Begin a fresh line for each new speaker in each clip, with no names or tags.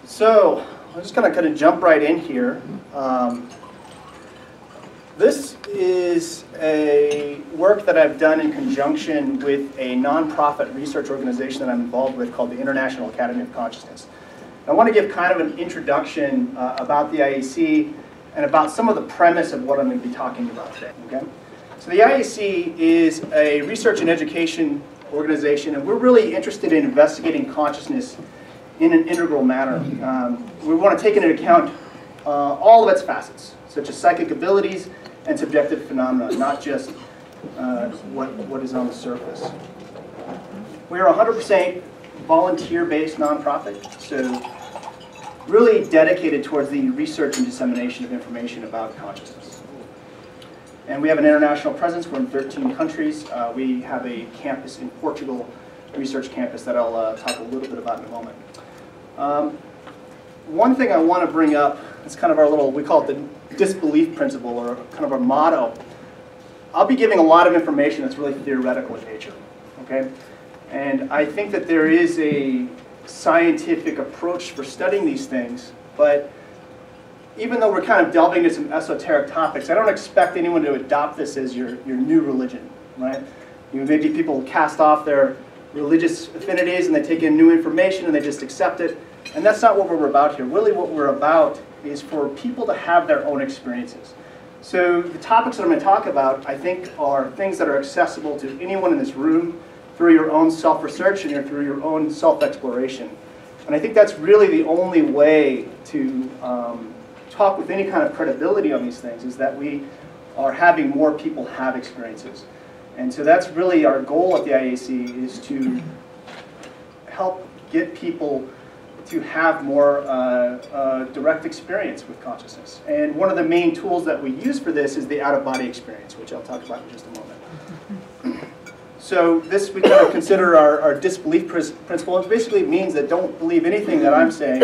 So I'm just going to kind of jump right in here. This is a work that I've done in conjunction with a nonprofit research organization that I'm involved with called the International Academy of Consciousness. I want to give kind of an introduction about the IAC and about some of the premise of what I'm going to be talking about today. Okay? So the IAC is a research and education organization, and we're really interested in investigating consciousness in an integral manner. We want to take into account all of its facets, such as psychic abilities and subjective phenomena, not just what is on the surface. We are a 100% volunteer-based nonprofit, so really dedicated towards the research and dissemination of information about consciousness. And we have an international presence. We're in 13 countries. We have a campus in Portugal, a research campus that I'll talk a little bit about in a moment. One thing I want to bring up, it's kind of our little, we call it the disbelief principle, or kind of our motto. I'll be giving a lot of information that's really theoretical in nature, okay? And I think that there is a scientific approach for studying these things, but even though we're kind of delving into some esoteric topics, I don't expect anyone to adopt this as your new religion, right? Maybe people cast off their religious affinities and they take in new information and they just accept it. And that's not what we're about here. Really what we're about is for people to have their own experiences. So the topics that I'm going to talk about, I think, are things that are accessible to anyone in this room through your own self-research and through your own self-exploration. And I think that's really the only way to talk with any kind of credibility on these things, is that we are having more people have experiences. And so that's really our goal at the IAC, is to help get people to have more direct experience with consciousness. And one of the main tools that we use for this is the out-of-body experience, which I'll talk about in just a moment. So this we kind of consider our disbelief principle. It basically means that don't believe anything that I'm saying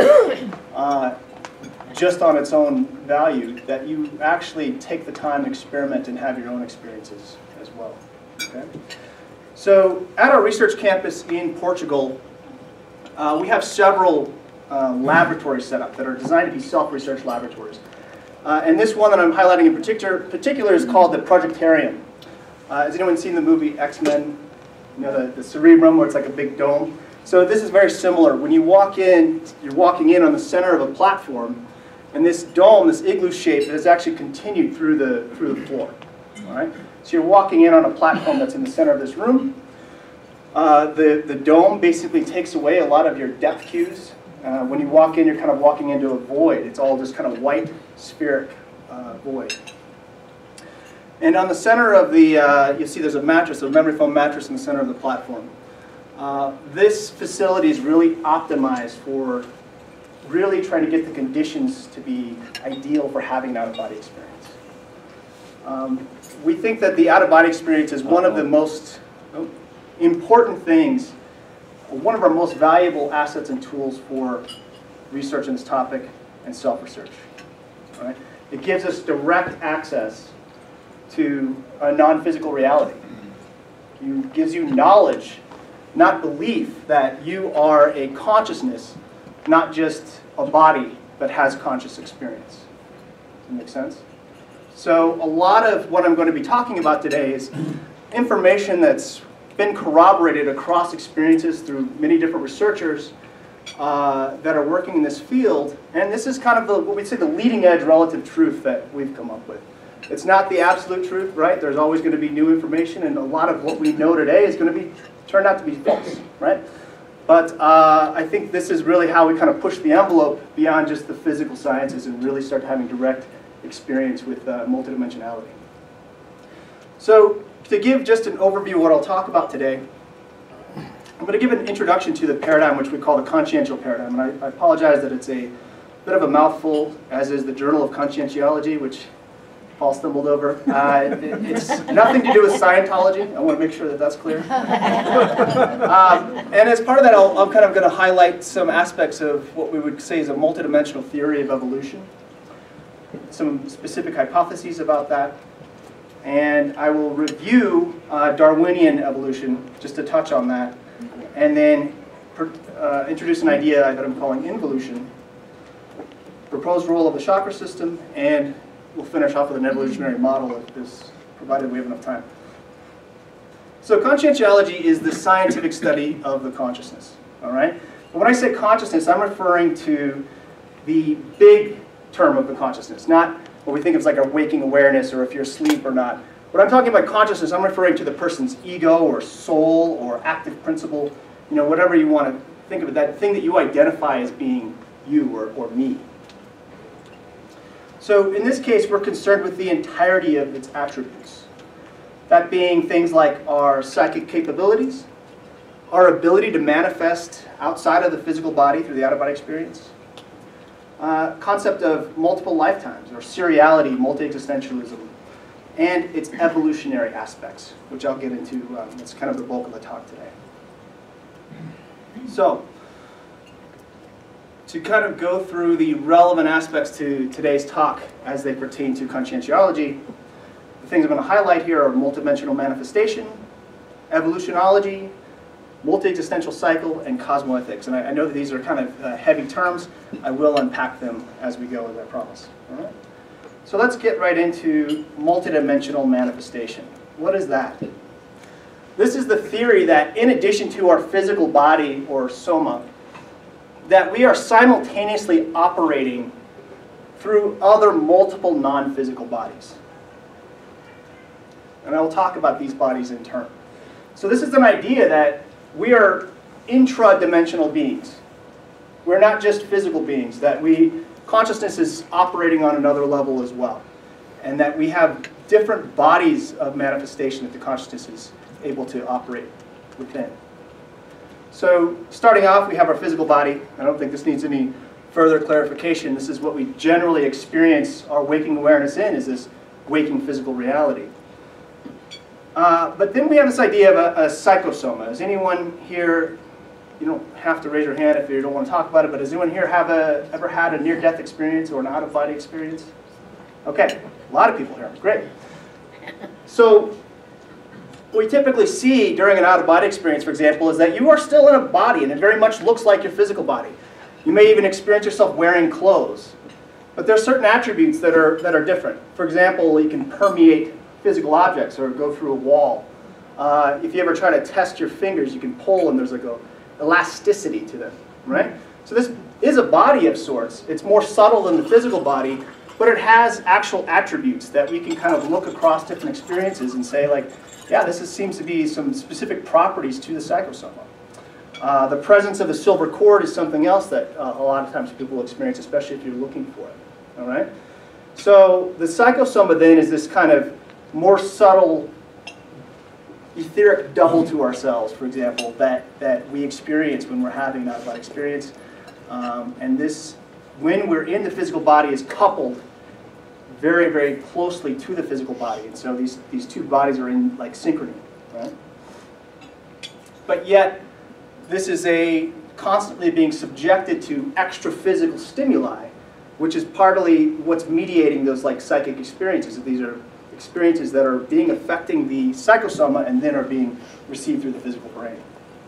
just on its own value, that you actually take the time to experiment and have your own experiences as well. Okay? So at our research campus in Portugal, we have several laboratories set up that are designed to be self-research laboratories. And this one that I'm highlighting in particular is called the Projectarium. Has anyone seen the movie X-Men? You know, the cerebrum, where it's like a big dome? So this is very similar. When you walk in, you're walking in on the center of a platform, and this dome, this igloo shape, has actually continued through the floor. All right? So you're walking in on a platform that's in the center of this room. The dome basically takes away a lot of your depth cues. When you walk in, you're kind of walking into a void. It's all just kind of white, spheric void. And on the center of the, you'll see there's a mattress, a memory foam mattress in the center of the platform. This facility is really optimized for really trying to get the conditions to be ideal for having an out-of-body experience. We think that the out-of-body experience is one of the most important things, one of our most valuable assets and tools for research on this topic and self-research. Right? It gives us direct access to a non-physical reality. It gives you knowledge, not belief, that you are a consciousness, not just a body that has conscious experience. Does that make sense? So a lot of what I'm going to be talking about today is information that's been corroborated across experiences through many different researchers that are working in this field. And this is kind of what we'd say the leading edge relative truth that we've come up with. It's not the absolute truth, right? There's always going to be new information, and a lot of what we know today is going to turn out to be false, right? But I think this is really how we kind of push the envelope beyond just the physical sciences and really start having direct experience with multidimensionality. So to give just an overview of what I'll talk about today, I'm going to give an introduction to the paradigm which we call the consciential paradigm. And I apologize that it's a bit of a mouthful, as is the Journal of Conscientiology, which Paul stumbled over. It's nothing to do with Scientology. I want to make sure that that's clear. And as part of that, I'm kind of going to highlight some aspects of what we would say is a multidimensional theory of evolution, some specific hypotheses about that, and I will review Darwinian evolution, just to touch on that, and then introduce an idea that I'm calling involution, proposed role of the chakra system, and we'll finish off with an evolutionary model if this, provided we have enough time. So conscientiology is the scientific study of the consciousness, all right? And when I say consciousness, I'm referring to the big term of the consciousness, not what we think of as like a waking awareness or if you're asleep or not. When I'm talking about consciousness, I'm referring to the person's ego or soul or active principle, you know, whatever you want to think of it, that thing that you identify as being you or me. So in this case, we're concerned with the entirety of its attributes. That being things like our psychic capabilities, our ability to manifest outside of the physical body through the out-of-body experience, concept of multiple lifetimes, or seriality, multi-existentialism, and its evolutionary aspects, which I'll get into. That's kind of the bulk of the talk today. So, to kind of go through the relevant aspects to today's talk as they pertain to conscientiology, the things I'm going to highlight here are multidimensional manifestation, evolutionology, multi-existential cycle, and cosmoethics. And I know that these are kind of heavy terms. I will unpack them as we go, as I promise. All right? So let's get right into multidimensional manifestation. What is that? This is the theory that in addition to our physical body, or soma, that we are simultaneously operating through other multiple non-physical bodies. And I will talk about these bodies in turn. So this is an idea that we are intra-dimensional beings. We're not just physical beings, that consciousness is operating on another level as well. And that we have different bodies of manifestation that the consciousness is able to operate within. So starting off, we have our physical body. I don't think this needs any further clarification. This is what we generally experience our waking awareness in, is this waking physical reality. But then we have this idea of a psychosoma. Is anyone here, you don't have to raise your hand if you don't want to talk about it, but does anyone here ever had a near-death experience or an out-of-body experience? Okay, a lot of people here. Great. So what we typically see during an out-of-body experience, for example, is that you are still in a body, and it very much looks like your physical body. You may even experience yourself wearing clothes. But there are certain attributes that are different. For example, you can permeate physical objects or go through a wall. If you ever try to test your fingers, you can pull and there's like a elasticity to them, right? So this is a body of sorts. It's more subtle than the physical body, but it has actual attributes that we can kind of look across different experiences and say, like, yeah, this seems to be some specific properties to the psychosoma. The presence of a silver cord is something else that a lot of times people will experience, especially if you're looking for it, all right? So the psychosoma then is this kind of more subtle etheric double to ourselves, for example, that we experience when we're having an out-of-body experience. And this, when we're in the physical body, is coupled very, very closely to the physical body. And so these two bodies are in like synchrony, right? But yet, this is constantly being subjected to extra physical stimuli, which is partly what's mediating those like psychic experiences. These are experiences that are affecting the psychosoma and then are being received through the physical brain.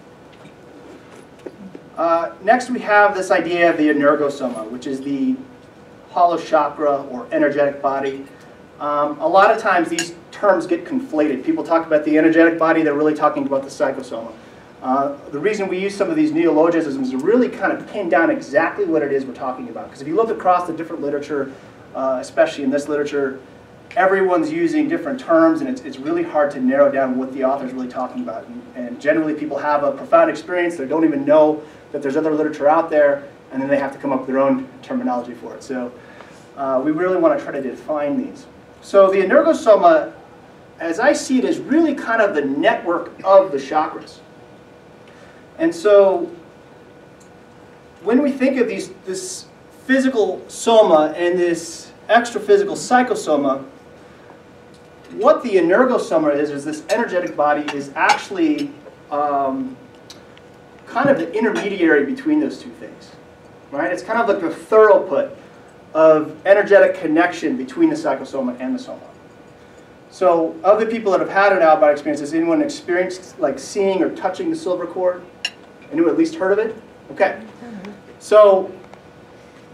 Next we have this idea of the energosoma, which is the hollow chakra or energetic body. A lot of times these terms get conflated. People talk about the energetic body, they're really talking about the psychosoma. The reason we use some of these neologisms is to really kind of pin down exactly what it is we're talking about. Because if you look across the different literature, especially in this literature, everyone's using different terms, and it's really hard to narrow down what the author's really talking about. And generally people have a profound experience, they don't even know that there's other literature out there, and then they have to come up with their own terminology for it. So we really want to try to define these. So the energosoma, as I see it, is really kind of the network of the chakras. And so when we think of this physical soma and this extra-physical psychosoma, what the energosoma is this energetic body is actually kind of the intermediary between those two things, right? It's kind of like the throughput of energetic connection between the psychosoma and the soma. So of the people that have had an out-of-body experience, has anyone experienced like seeing or touching the silver cord? Anyone at least heard of it? Okay. So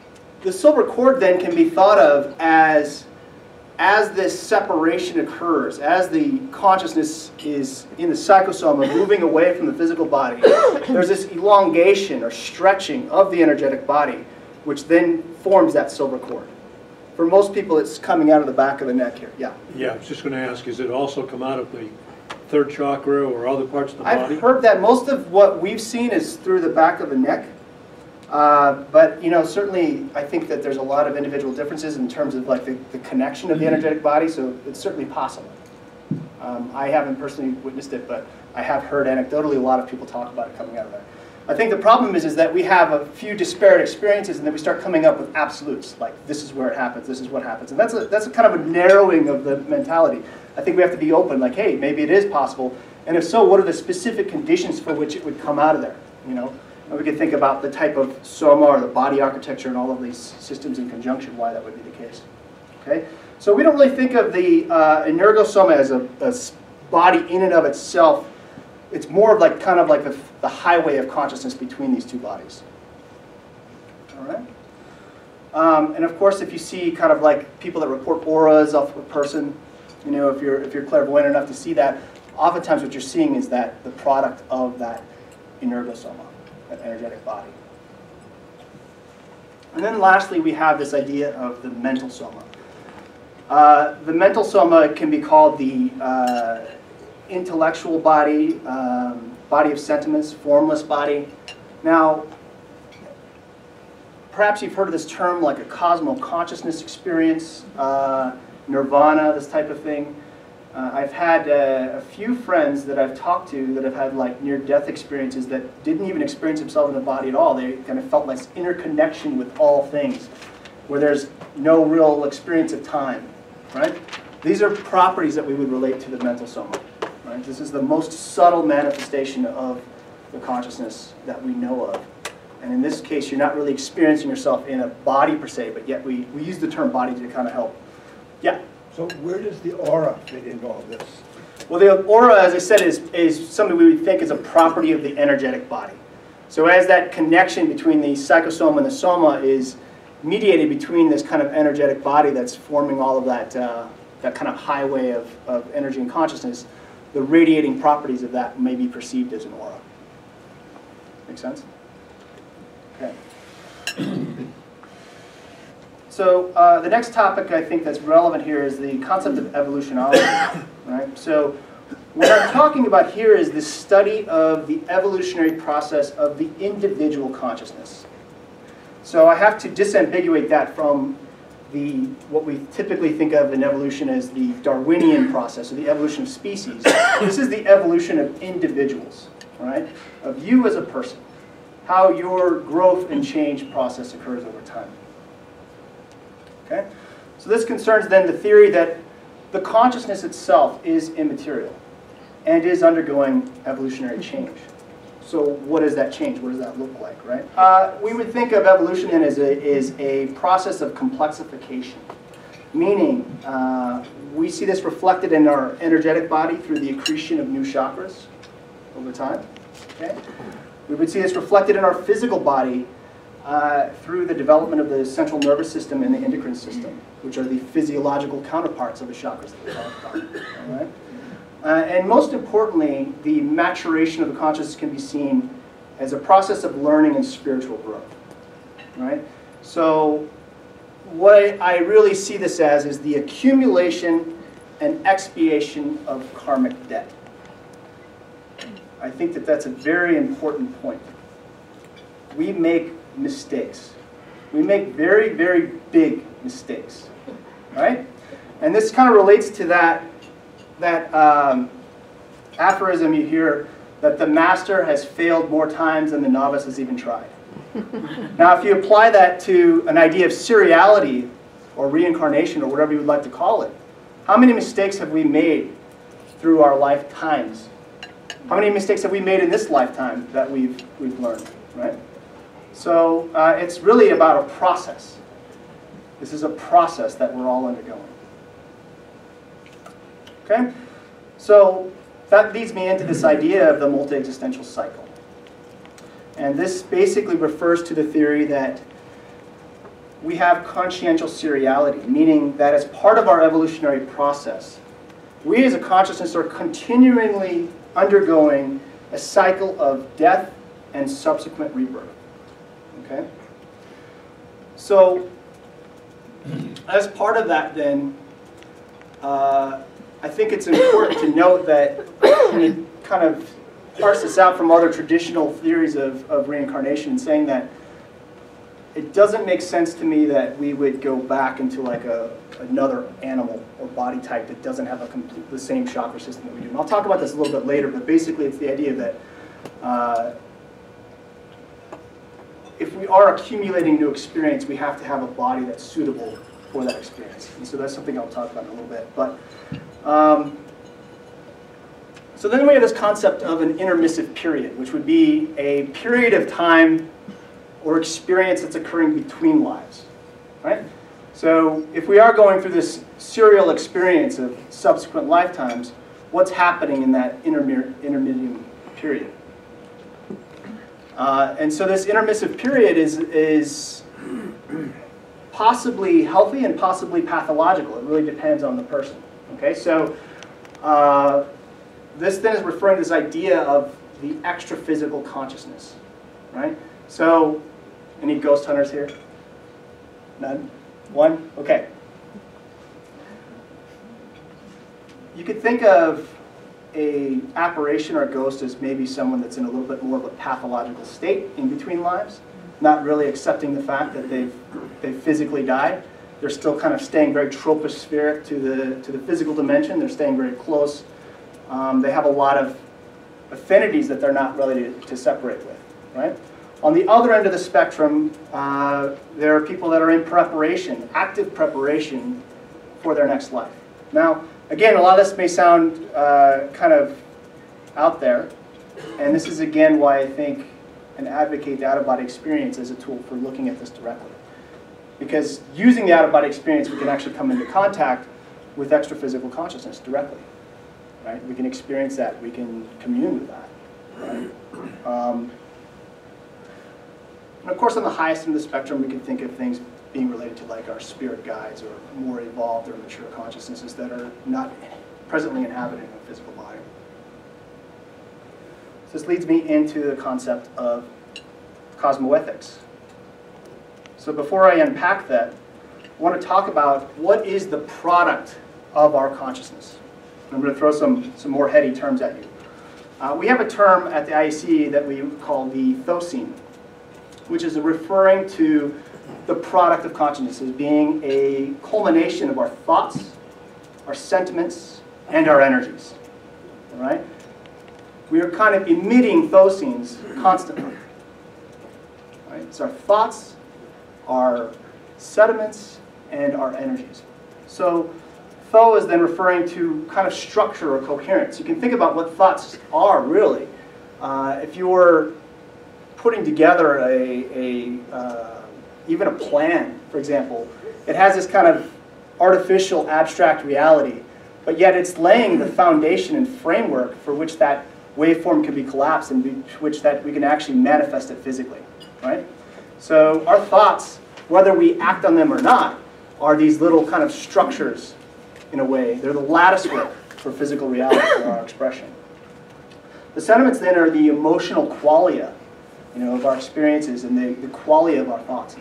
the silver cord then can be thought of as this separation occurs, as the consciousness is in the psychosoma moving away from the physical body, there's this elongation or stretching of the energetic body, which then forms that silver cord. For most people, it's coming out of the back of the neck here. Yeah?
Yeah, I was just going to ask, is it also come out of the third chakra or other parts of the body?
I've heard that most of what we've seen is through the back of the neck. But certainly I think that there's a lot of individual differences in terms of like the connection of the energetic body, so it's certainly possible. I haven't personally witnessed it, but I have heard anecdotally a lot of people talk about it coming out of there. I think the problem is that we have a few disparate experiences and then we start coming up with absolutes, like this is where it happens, this is what happens. And that's a kind of a narrowing of the mentality. I think we have to be open, like, hey, maybe it is possible, and if so, what are the specific conditions for which it would come out of there, And we can think about the type of soma or the body architecture and all of these systems in conjunction, why that would be the case. Okay? So we don't really think of the energosoma as a body in and of itself. It's more of like kind of like the highway of consciousness between these two bodies. All right? And of course, if you see kind of like people that report auras off a person, if you're clairvoyant enough to see that, oftentimes what you're seeing is that the product of that energosoma, that energetic body. And then lastly, we have this idea of the mental soma. The mental soma can be called the intellectual body, body of sentiments, formless body. Now, perhaps you've heard of this term like a cosmo-consciousness experience, nirvana, this type of thing. I've had a few friends that I've talked to that have had like near-death experiences that didn't even experience themselves in the body at all. They kind of felt like interconnection with all things, where there's no real experience of time, right? These are properties that we would relate to the mental soma, right? This is the most subtle manifestation of the consciousness that we know of. And in this case, you're not really experiencing yourself in a body per se, but yet we use the term body to kind of help. Yeah?
So where does the aura fit into all this?
Well, the aura, as I said, is something we would think is a property of the energetic body. So as that connection between the psychosoma and the soma is mediated between this kind of energetic body that's forming all of that, that kind of highway of energy and consciousness, the radiating properties of that may be perceived as an aura. Make sense? Okay. So the next topic I think that's relevant here is the concept of evolutionology. Right? So what I'm talking about here is the study of the evolutionary process of the individual consciousness. So I have to disambiguate that from what we typically think of in evolution as the Darwinian process, or the evolution of species. This is the evolution of individuals, right? Of you as a person, how your growth and change process occurs over time. Okay? So this concerns then the theory that the consciousness itself is immaterial and is undergoing evolutionary change. So what does that change? What does that look like, right? We would think of evolution then as a process of complexification, meaning we see this reflected in our energetic body through the accretion of new chakras over time. Okay? We would see this reflected in our physical body through the development of the central nervous system and the endocrine system, which are the physiological counterparts of the chakras that we talked about. All right? And most importantly, the maturation of the consciousness can be seen as a process of learning and spiritual growth. Right? So what I really see this as is the accumulation and expiation of karmic debt. I think that that's a very important point. We make mistakes. We make very, very big mistakes, right? And this kind of relates to that aphorism you hear that the master has failed more times than the novice has even tried. Now, if you apply that to an idea of seriality or reincarnation or whatever you would like to call it, how many mistakes have we made through our lifetimes? How many mistakes have we made in this lifetime that we've learned, right? So it's really about a process. This is a process that we're all undergoing. Okay? So that leads me into this idea of the multi-existential cycle. And this basically refers to the theory that we have consciential seriality, meaning that as part of our evolutionary process, we as a consciousness are continually undergoing a cycle of death and subsequent rebirth. Okay? So, as part of that then, I think it's important to note that when you kind of parse this out from other traditional theories of reincarnation, saying that it doesn't make sense to me that we would go back into like another animal or body type that doesn't have the same chakra system that we do. And I'll talk about this a little bit later, but basically it's the idea that if we are accumulating new experience, we have to have a body that's suitable for that experience. And so that's something I'll talk about in a little bit. But so then we have this concept of an intermissive period, which would be a period of time or experience that's occurring between lives, right? So if we are going through this serial experience of subsequent lifetimes, what's happening in that intermittent period? And so this intermissive period is possibly healthy and possibly pathological. It really depends on the person. Okay, so this then is referring to this idea of the extra-physical consciousness, right? So, any ghost hunters here? None? One? Okay. You could think of an apparition or a ghost as maybe someone that's in a little bit more of a pathological state in between lives, not really accepting the fact that they've physically died. They're still kind of staying very tropospheric to the physical dimension. They're staying very close. They have a lot of affinities that they're not ready to separate with, right? On the other end of the spectrum, there are people that are in preparation, active preparation for their next life. Now, again, a lot of this may sound kind of out there, and this is again why I think and advocate the out-of-body experience as a tool for looking at this directly. Because using the out-of-body experience, we can actually come into contact with extra-physical consciousness directly. Right? We can experience that. We can commune with that. Right? And of course, on the highest end of the spectrum, we can think of things being related to like our spirit guides or more evolved or mature consciousnesses that are not presently inhabiting a physical body. So this leads me into the concept of cosmoethics. So before I unpack that, I want to talk about what is the product of our consciousness. I'm going to throw some more heady terms at you. We have a term at the IEC that we call the thosine, which is referring to the product of consciousness as being a culmination of our thoughts, our sentiments, and our energies. All right? We are kind of emitting thosines constantly. Right? It's our thoughts, our sentiments, and our energies. So Tho is then referring to kind of structure or coherence. You can think about what thoughts are really. If you were putting together even a plan, for example, it has this kind of artificial abstract reality, but yet it's laying the foundation and framework for which that waveform can be collapsed and which that we can actually manifest it physically, right? So our thoughts, whether we act on them or not, are these little kind of structures in a way. They're the lattice work for physical reality, for our expression. The sentiments then are the emotional qualia, of our experiences and the quality of our thoughts.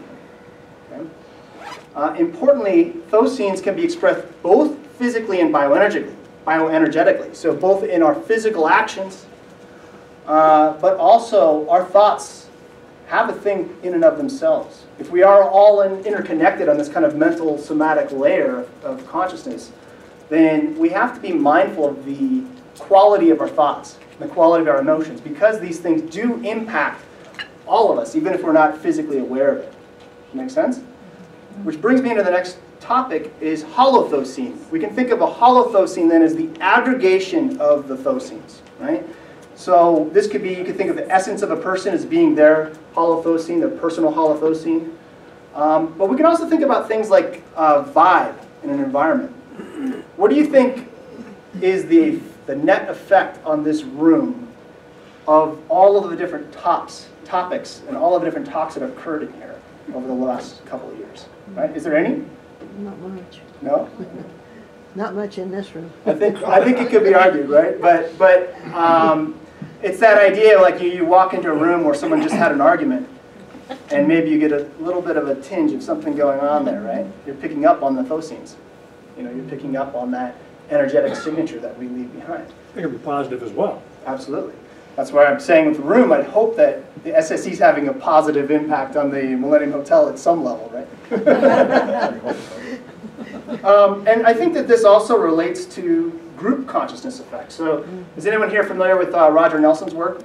Okay? Importantly, thosines can be expressed both physically and bioenergetically. So both in our physical actions, but also our thoughts have a thing in and of themselves. If we are all interconnected on this kind of mental somatic layer of consciousness, then we have to be mindful of the quality of our thoughts, the quality of our emotions, because these things do impact all of us, even if we're not physically aware of it. Make sense? Which brings me into the next topic, is holothosine. We can think of a holothosine then as the aggregation of the thosines, right? So this could be, you could think of the essence of a person as being their holothosine, their personal holothosine. But we can also think about things like vibe in an environment. What do you think is the net effect on this room of all of the different topics and all of the different talks that have occurred in here over the last couple of years? right? Is there any?
Not much.
No?
Not much in this room.
I think it could be argued, right? But it's that idea, like you walk into a room where someone just had an argument, and maybe you get a little bit of a tinge of something going on there, right? You're picking up on the thocenes. You know, you're picking up on that energetic signature that we leave behind.
It can be positive as well.
Absolutely. That's why I'm saying with the room, I'd hope that the SSE is having a positive impact on the Millennium Hotel at some level, right? And I think that this also relates to group consciousness effects. So is anyone here familiar with Roger Nelson's work?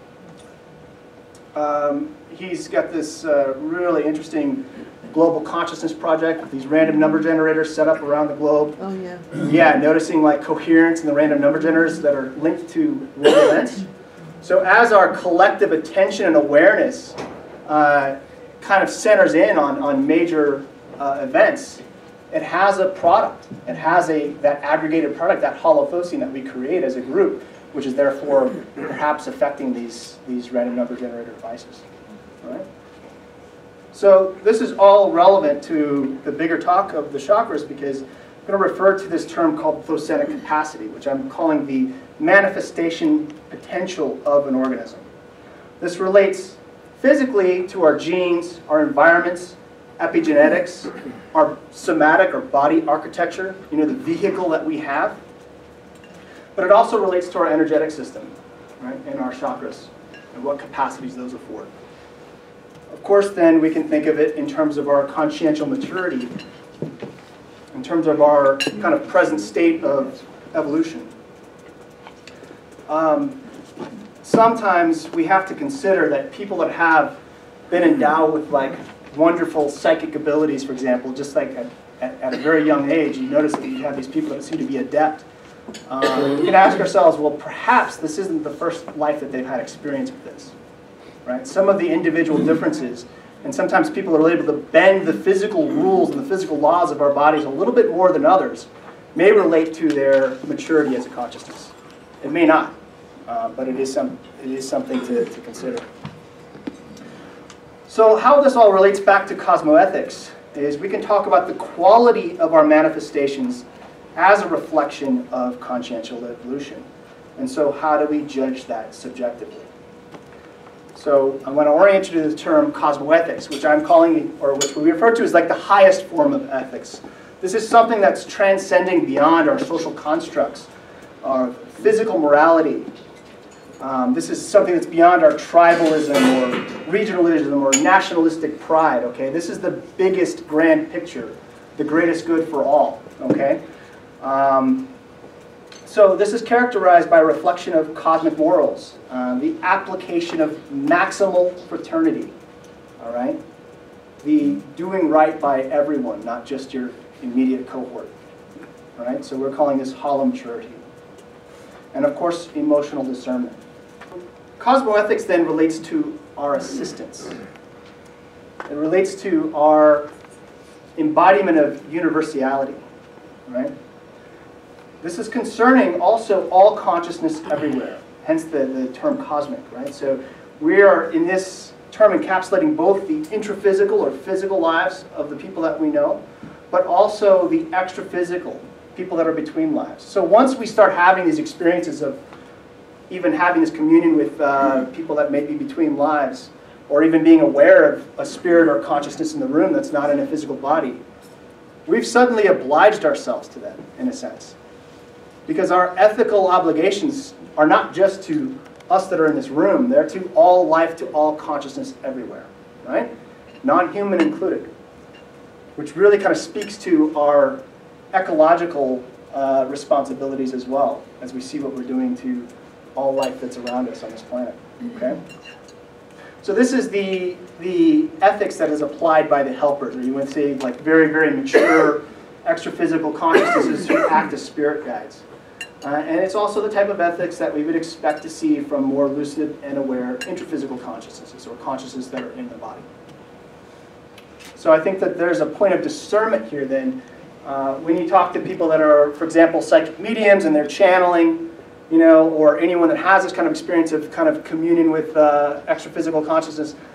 He's got this really interesting global consciousness project with these random number generators set up around the globe.
Oh, yeah.
Yeah, noticing like coherence in the random number generators that are linked to world events. So as our collective attention and awareness kind of centers in on major events, it has a product. It has that aggregated product, that holothosene that we create as a group, which is therefore perhaps affecting these random number generator devices. All right? So this is all relevant to the bigger talk of the chakras because I'm going to refer to this term called thosenic capacity, which I'm calling the manifestation potential of an organism. This relates physically to our genes, our environments, epigenetics, our somatic or body architecture, you know, the vehicle that we have. But it also relates to our energetic system, right, and our chakras, and what capacities those afford. Of course, then, we can think of it in terms of our consciential maturity, in terms of our kind of present state of evolution. Sometimes we have to consider that people that have been endowed with like wonderful psychic abilities, for example, just like at a very young age, you notice that you have these people that seem to be adept. We can ask ourselves, well, perhaps this isn't the first life that they've had experience with this. Right? Some of the individual differences, and sometimes people are able to bend the physical rules and the physical laws of our bodies a little bit more than others, may relate to their maturity as a consciousness. It may not, but it is something to consider. So how this all relates back to cosmoethics is we can talk about the quality of our manifestations as a reflection of consciential evolution. And so how do we judge that subjectively? So I want to orient you to the term cosmoethics, which I'm calling, or which we refer to as like the highest form of ethics. This is something that's transcending beyond our social constructs, our physical morality. This is something that's beyond our tribalism or regionalism or nationalistic pride, okay? This is the biggest grand picture, the greatest good for all, okay? So this is characterized by a reflection of cosmic morals, the application of maximal fraternity, all right? The doing right by everyone, not just your immediate cohort, all right? So we're calling this holomaturity. And of course, emotional discernment. Cosmoethics then relates to our assistance. It relates to our embodiment of universality, right? This is concerning also all consciousness everywhere, hence the term cosmic, right? So we are in this term encapsulating both the intraphysical or physical lives of the people that we know, but also the extraphysical, people that are between lives. So once we start having these experiences of even having this communion with people that may be between lives, or even being aware of a spirit or consciousness in the room that's not in a physical body, we've suddenly obliged ourselves to that, in a sense. Because our ethical obligations are not just to us that are in this room, they're to all life, to all consciousness everywhere, right? Non-human included, which really kind of speaks to our ecological responsibilities as well, as we see what we're doing to all life that's around us on this planet, okay? So this is the ethics that is applied by the helpers, or you would say like very, very mature extra-physical consciousnesses who act as spirit guides. And it's also the type of ethics that we would expect to see from more lucid and aware intraphysical consciousnesses, or consciousnesses that are in the body. So I think that there's a point of discernment here then. When you talk to people that are, for example, psychic mediums and they're channeling, you know, or anyone that has this kind of experience of kind of communion with extra-physical consciousness,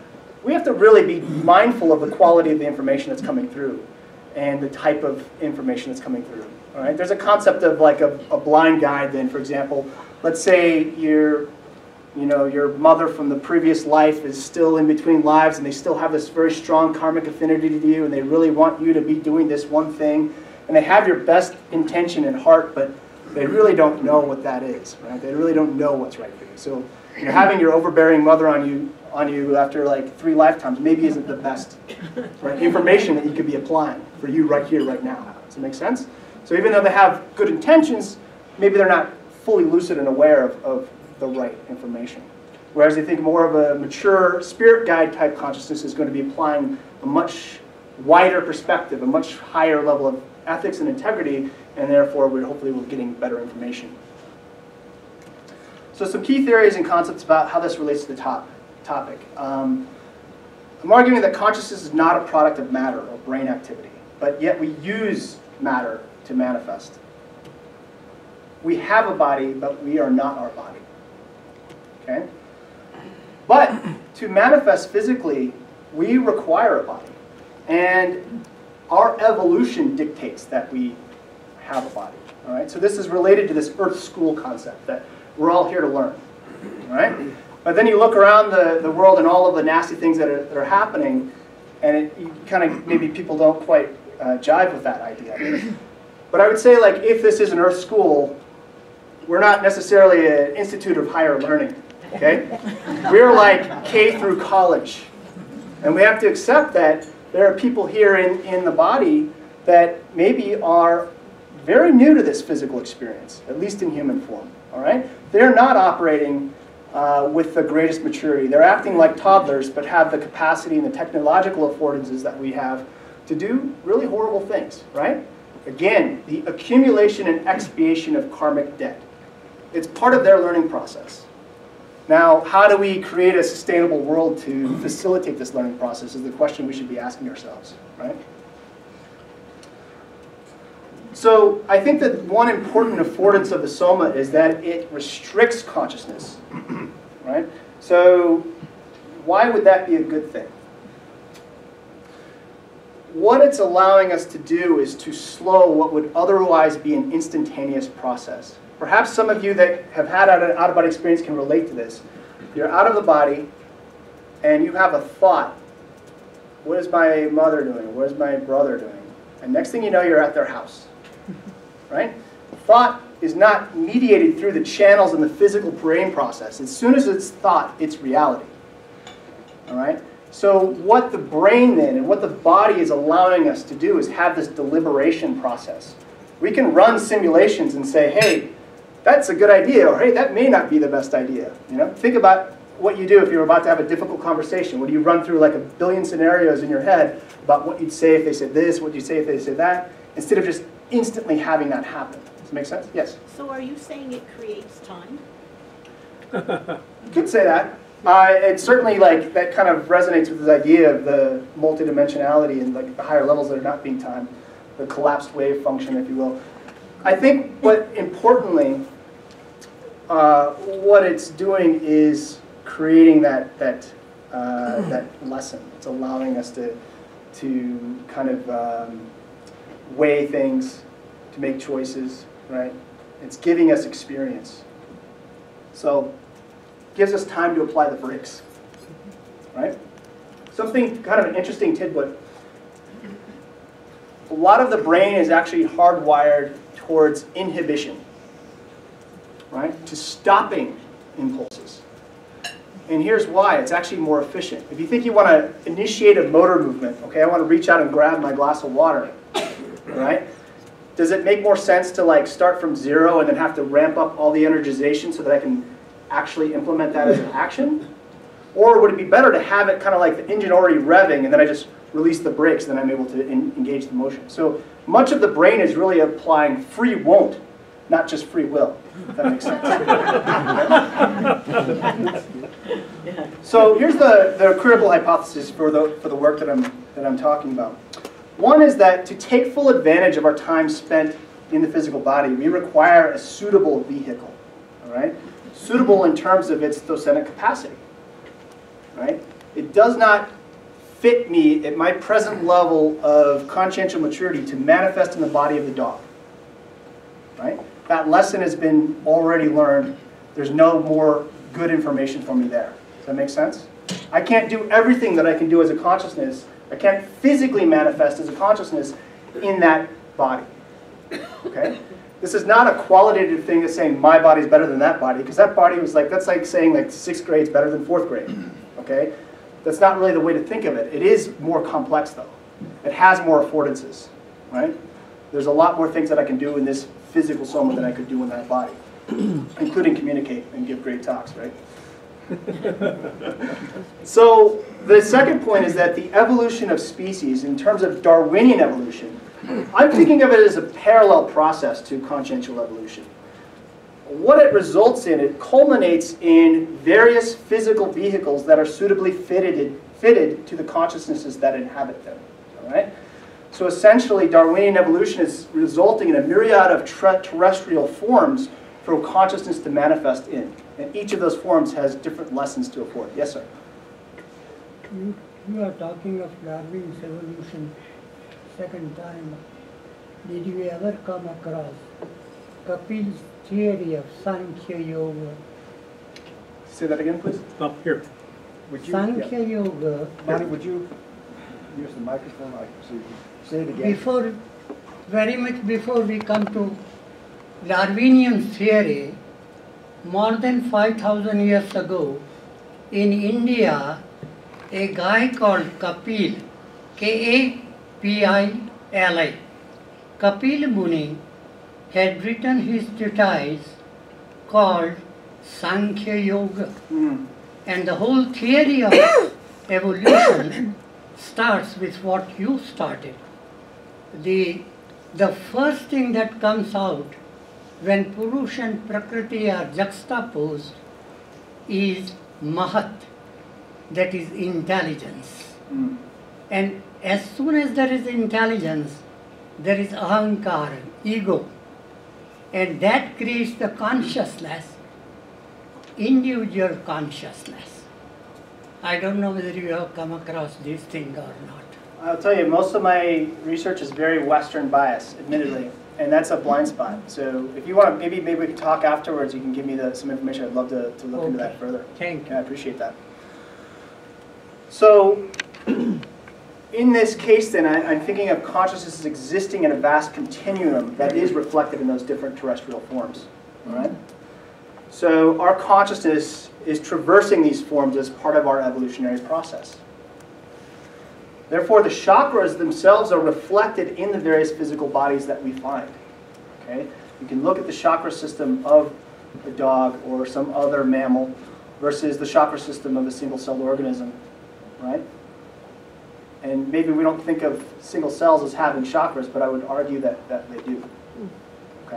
we have to really be mindful of the quality of the information that's coming through and the type of information that's coming through. All right? There's a concept of like a blind guide then, for example. Let's say your mother from the previous life is still in between lives and they still have this very strong karmic affinity to you and they really want you to be doing this one thing and they have your best intention in heart, but they really don't know what that is, right? They really don't know what's right for you. So having your overbearing mother on you after like 3 lifetimes maybe isn't the best information that you could be applying for you right here, right now. Does it make sense? So even though they have good intentions, maybe they're not fully lucid and aware of the right information. Whereas I think more of a mature spirit guide type consciousness is going to be applying a much wider perspective, a much higher level of ethics and integrity, and therefore we're getting better information. So some key theories and concepts about how this relates to the topic. I'm arguing that consciousness is not a product of matter or brain activity, but yet we use matter to manifest. We have a body, but we are not our body. Okay? But to manifest physically, we require a body. And our evolution dictates that we have a body. All right? So this is related to this Earth School concept that we're all here to learn. All right? But then you look around the world and all of the nasty things that are happening, and maybe people don't quite jive with that idea. But I would say, like, if this is an Earth School, we're not necessarily an institute of higher learning. Okay? We're like K through college. And we have to accept that there are people here in the body that maybe are very new to this physical experience, at least in human form. All right? They're not operating with the greatest maturity. They're acting like toddlers, but have the capacity and the technological affordances that we have to do really horrible things. Right? Again, the accumulation and expiation of karmic debt. It's part of their learning process. Now, how do we create a sustainable world to facilitate this learning process is the question we should be asking ourselves, right? So I think that one important affordance of the Soma is that it restricts consciousness, right? So why would that be a good thing? What it's allowing us to do is to slow what would otherwise be an instantaneous process. Perhaps some of you that have had an out-of-body experience can relate to this. You're out of the body, and you have a thought. What is my mother doing? What is my brother doing? And next thing you know, you're at their house. Right? Thought is not mediated through the channels in the physical brain process. As soon as it's thought, it's reality. All right? So what the brain then and what the body is allowing us to do is have this deliberation process. We can run simulations and say, hey, that's a good idea, or hey, that may not be the best idea. Think about what you do if you're about to have a difficult conversation. Would you run through like a billion scenarios in your head about what you'd say if they said this, what you'd say if they said that, instead of just instantly having that happen? Does it make sense? Yes?
So are you saying it creates time?
You could say that. It's certainly like that kind of resonates with this idea of the multidimensionality and like the higher levels that are not being timed, the collapsed wave function, if you will. I think what importantly, what it's doing is creating that lesson. It's allowing us to kind of weigh things, to make choices, right? It's giving us experience. So it gives us time to apply the brakes, right? Something kind of an interesting tidbit. A lot of the brain is actually hardwired towards inhibition, right? To stopping impulses. And here's why. It's actually more efficient. If you think you want to initiate a motor movement, okay, I want to reach out and grab my glass of water, right? Does it make more sense to like start from 0 and then have to ramp up all the energization so that I can actually implement that as an action? Or would it be better to have it kind of like the engine already revving and then I just release the brakes and then I'm able to engage the motion? So much of the brain is really applying free won't, not just free will, if that makes sense. So here's the critical hypothesis for the work that I'm talking about. One is that to take full advantage of our time spent in the physical body, we require a suitable vehicle. All right? Suitable in terms of its docenic capacity. Right? it does not fit me at my present level of consciential maturity to manifest in the body of the dog. Right? That lesson has been already learned. There's no more good information for me there. Does that make sense? I can't do everything that I can do as a consciousness. I can't physically manifest as a consciousness in that body. Okay? This is not a qualitative thing that's saying my body's better than that body, because that body was like, that's like saying like 6th grade's better than 4th grade. Okay? That's not really the way to think of it. It is more complex though. It has more affordances. Right? There's a lot more things that I can do in this physical soma than I could do in that body, including communicate and give great talks, right? So the second point is that the evolution of species, in terms of Darwinian evolution, I'm thinking of it as a parallel process to consciential evolution. What it results in, it culminates in various physical vehicles that are suitably fitted to the consciousnesses that inhabit them. All right? So essentially, Darwinian evolution is resulting in a myriad of terrestrial forms for consciousness to manifest in. And each of those forms has different lessons to afford. Yes, sir?
You are talking of Darwin's evolution second time. Did you ever come across Kapil's theory of Sankhya Yoga?
Say that again, please.
Up here.
Would you,
Sankhya Yoga,
Bonnie, would you use the microphone so you can say it again?
very much before we come to Darwinian theory, more than 5,000 years ago, in India, a guy called Kapil, K-A-P-I-L-I, Kapil Muni had written his treatise called Sankhya Yoga. And the whole theory of evolution starts with what you started. The first thing that comes out when Purush and Prakriti are juxtaposed is Mahat, that is intelligence. And as soon as there is intelligence, there is Ahankara, ego. And that creates the consciousness, individual consciousness. I don't know whether you have come across this thing or not.
I'll tell you, most of my research is very Western biased, admittedly, and that's a blind spot. So if you want to, maybe we can talk afterwards. You can give me some information. I'd love to look into that further.
Thank you.
I appreciate that. So in this case, then, I'm thinking of consciousness as existing in a vast continuum that is reflected in those different terrestrial forms. All right. So our consciousness is traversing these forms as part of our evolutionary process. Therefore, the chakras themselves are reflected in the various physical bodies that we find. Okay? You can look at the chakra system of a dog or some other mammal versus the chakra system of a single-celled organism, right? And maybe we don't think of single cells as having chakras, but I would argue that they do. Okay?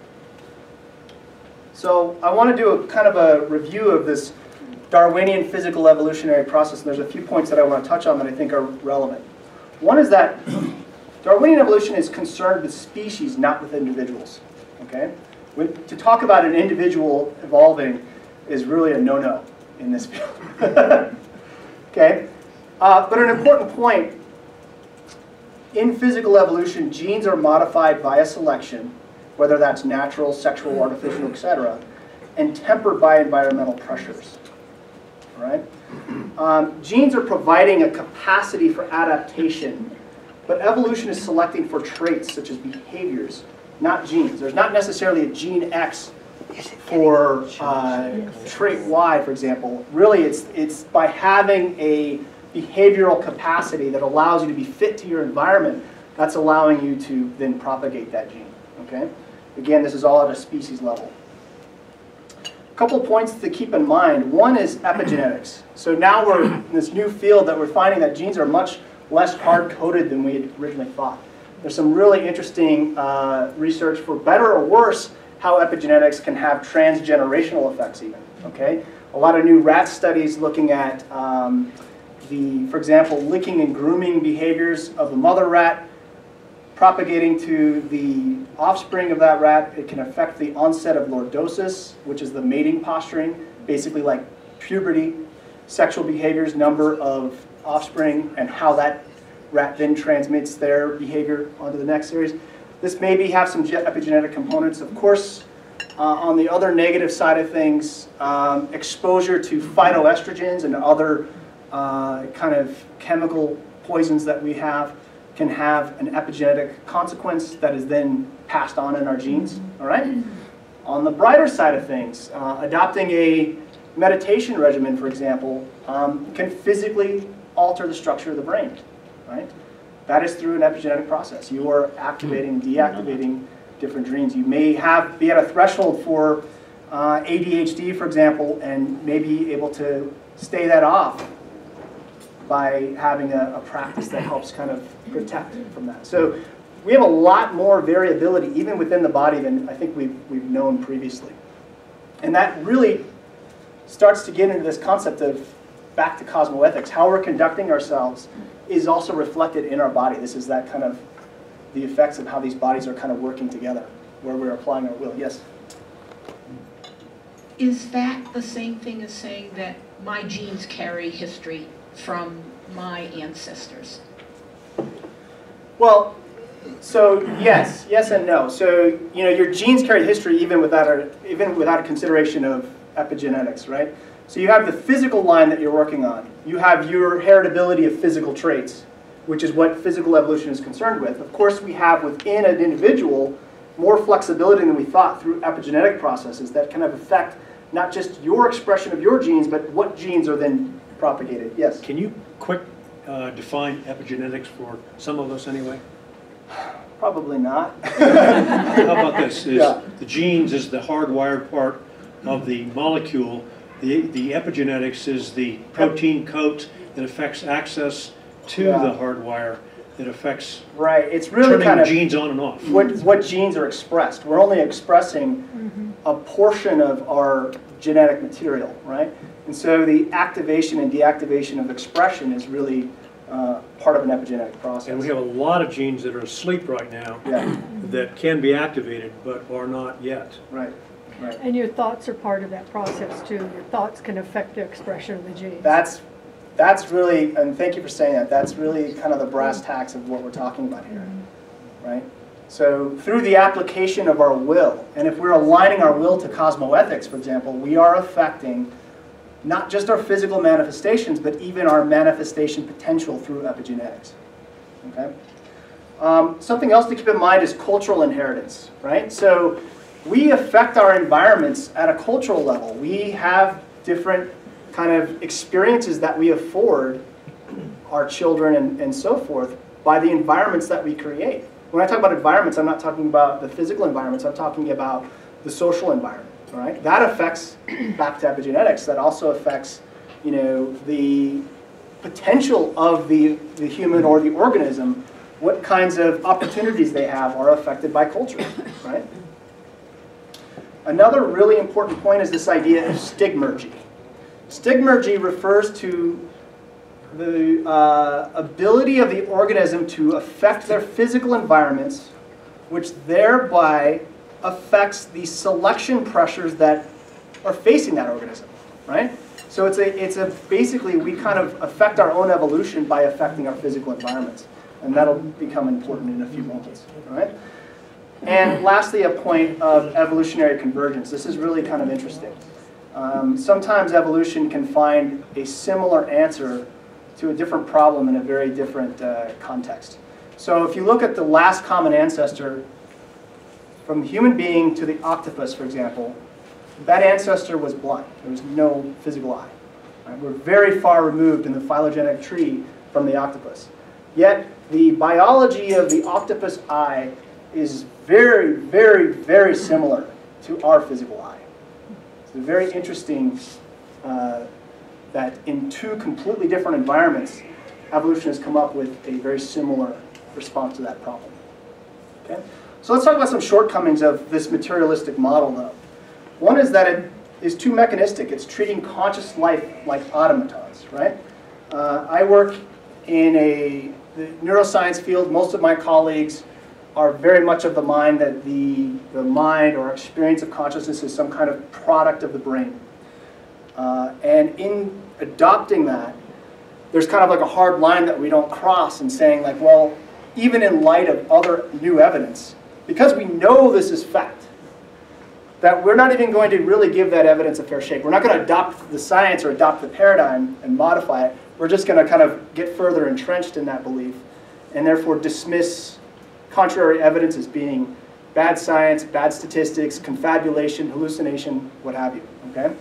So I want to do a kind of a review of this Darwinian physical evolutionary process, and there's a few points that I want to touch on that I think are relevant. One is that Darwinian evolution is concerned with species, not with individuals. Okay? To talk about an individual evolving is really a no-no in this field. Okay? But an important point, in physical evolution, genes are modified via selection, whether that's natural, sexual, artificial, etc., and tempered by environmental pressures. Right? Genes are providing a capacity for adaptation, but evolution is selecting for traits such as behaviors, not genes. There's not necessarily a gene X for trait Y, for example. Really, it's by having a behavioral capacity that allows you to be fit to your environment that's allowing you to then propagate that gene. Okay? Again, this is all at a species level. A couple points to keep in mind. One is epigenetics. So now we're in this new field that we're finding that genes are much less hard-coded than we had originally thought. There's some really interesting research, for better or worse, how epigenetics can have transgenerational effects even. Okay? A lot of new rat studies looking at, for example, licking and grooming behaviors of the mother rat propagating to the offspring of that rat. It can affect the onset of lordosis, which is the mating posturing, basically like puberty. sexual behaviors, number of offspring, and how that rat then transmits their behavior onto the next series. This maybe have some epigenetic components. Of course, on the other negative side of things, exposure to phytoestrogens and other kind of chemical poisons that we have can have an epigenetic consequence that is then passed on in our genes. All right? On the brighter side of things, adopting a meditation regimen, for example, can physically alter the structure of the brain. Right? That is through an epigenetic process. You are activating, deactivating different genes. You may be at a threshold for ADHD, for example, and may be able to stay that off by having a practice that helps kind of protect from that. So we have a lot more variability even within the body than I think we've known previously. And that really starts to get into this concept of back to cosmoethics. How we're conducting ourselves is also reflected in our body. This is that kind of the effects of how these bodies are kind of working together, where we're applying our will. Yes?
Is that the same thing as saying that my genes carry history from my ancestors?
Well, so yes and no. So your genes carry history even without a consideration of epigenetics, right? So you have the physical line that you're working on. You have your heritability of physical traits, which is what physical evolution is concerned with. Of course, we have within an individual more flexibility than we thought through epigenetic processes that kind of affect not just your expression of your genes, but what genes are then propagated. Yes?
Can you quick define epigenetics for some of us anyway?
Probably not.
How about this?
Yeah.
The genes is the hardwired part of the molecule. The epigenetics is the protein coat that affects access to the hardwire that affects
right. It's really
turning
kind of
genes on and off.
What genes are expressed. We're only expressing a portion of our genetic material, right? And so the activation and deactivation of expression is really part of an epigenetic process.
And we have a lot of genes that are asleep right now that can be activated but are not yet.
Right. Right.
And your thoughts are part of that process too. Your thoughts can affect the expression of the genes.
That's really, and thank you for saying that, that's really kind of the brass tacks of what we're talking about here, right? So through the application of our will, and if we're aligning our will to cosmoethics, for example, we are affecting not just our physical manifestations, but even our manifestation potential through epigenetics, okay? Something else to keep in mind is cultural inheritance, right? So we affect our environments at a cultural level. We have different kind of experiences that we afford our children and so forth by the environments that we create. When I talk about environments, I'm not talking about the physical environments, I'm talking about the social environment, right? That affects back to epigenetics. That also affects, the potential of the human or the organism. What kinds of opportunities they have are affected by culture, right? Another really important point is this idea of stigmergy. Stigmergy refers to the ability of the organism to affect their physical environments, which thereby affects the selection pressures that are facing that organism, right? So basically we kind of affect our own evolution by affecting our physical environments, and that'll become important in a few moments, all right? And lastly, a point of evolutionary convergence. This is really kind of interesting. Sometimes evolution can find a similar answer to a different problem in a very different context. So if you look at the last common ancestor, from the human being to the octopus, for example, that ancestor was blind. There was no physical eye. Right? We're very far removed in the phylogenetic tree from the octopus. Yet the biology of the octopus eye is very, very, very similar to our physical eye. It's very interesting that in two completely different environments, evolution has come up with a very similar response to that problem. Okay? So let's talk about some shortcomings of this materialistic model, though. One is that it is too mechanistic. It's treating conscious life like automatons, right? I work in the neuroscience field. Most of my colleagues are very much of the mind that the mind or experience of consciousness is some kind of product of the brain. And in adopting that, there's kind of like a hard line that we don't cross in saying like, well, even in light of other new evidence, because we know this is fact, that we're not even going to really give that evidence a fair shake. We're not going to adopt the science or adopt the paradigm and modify it. We're just going to kind of get further entrenched in that belief and therefore dismiss contrary evidence as being bad science, bad statistics, confabulation, hallucination, what have you. Okay?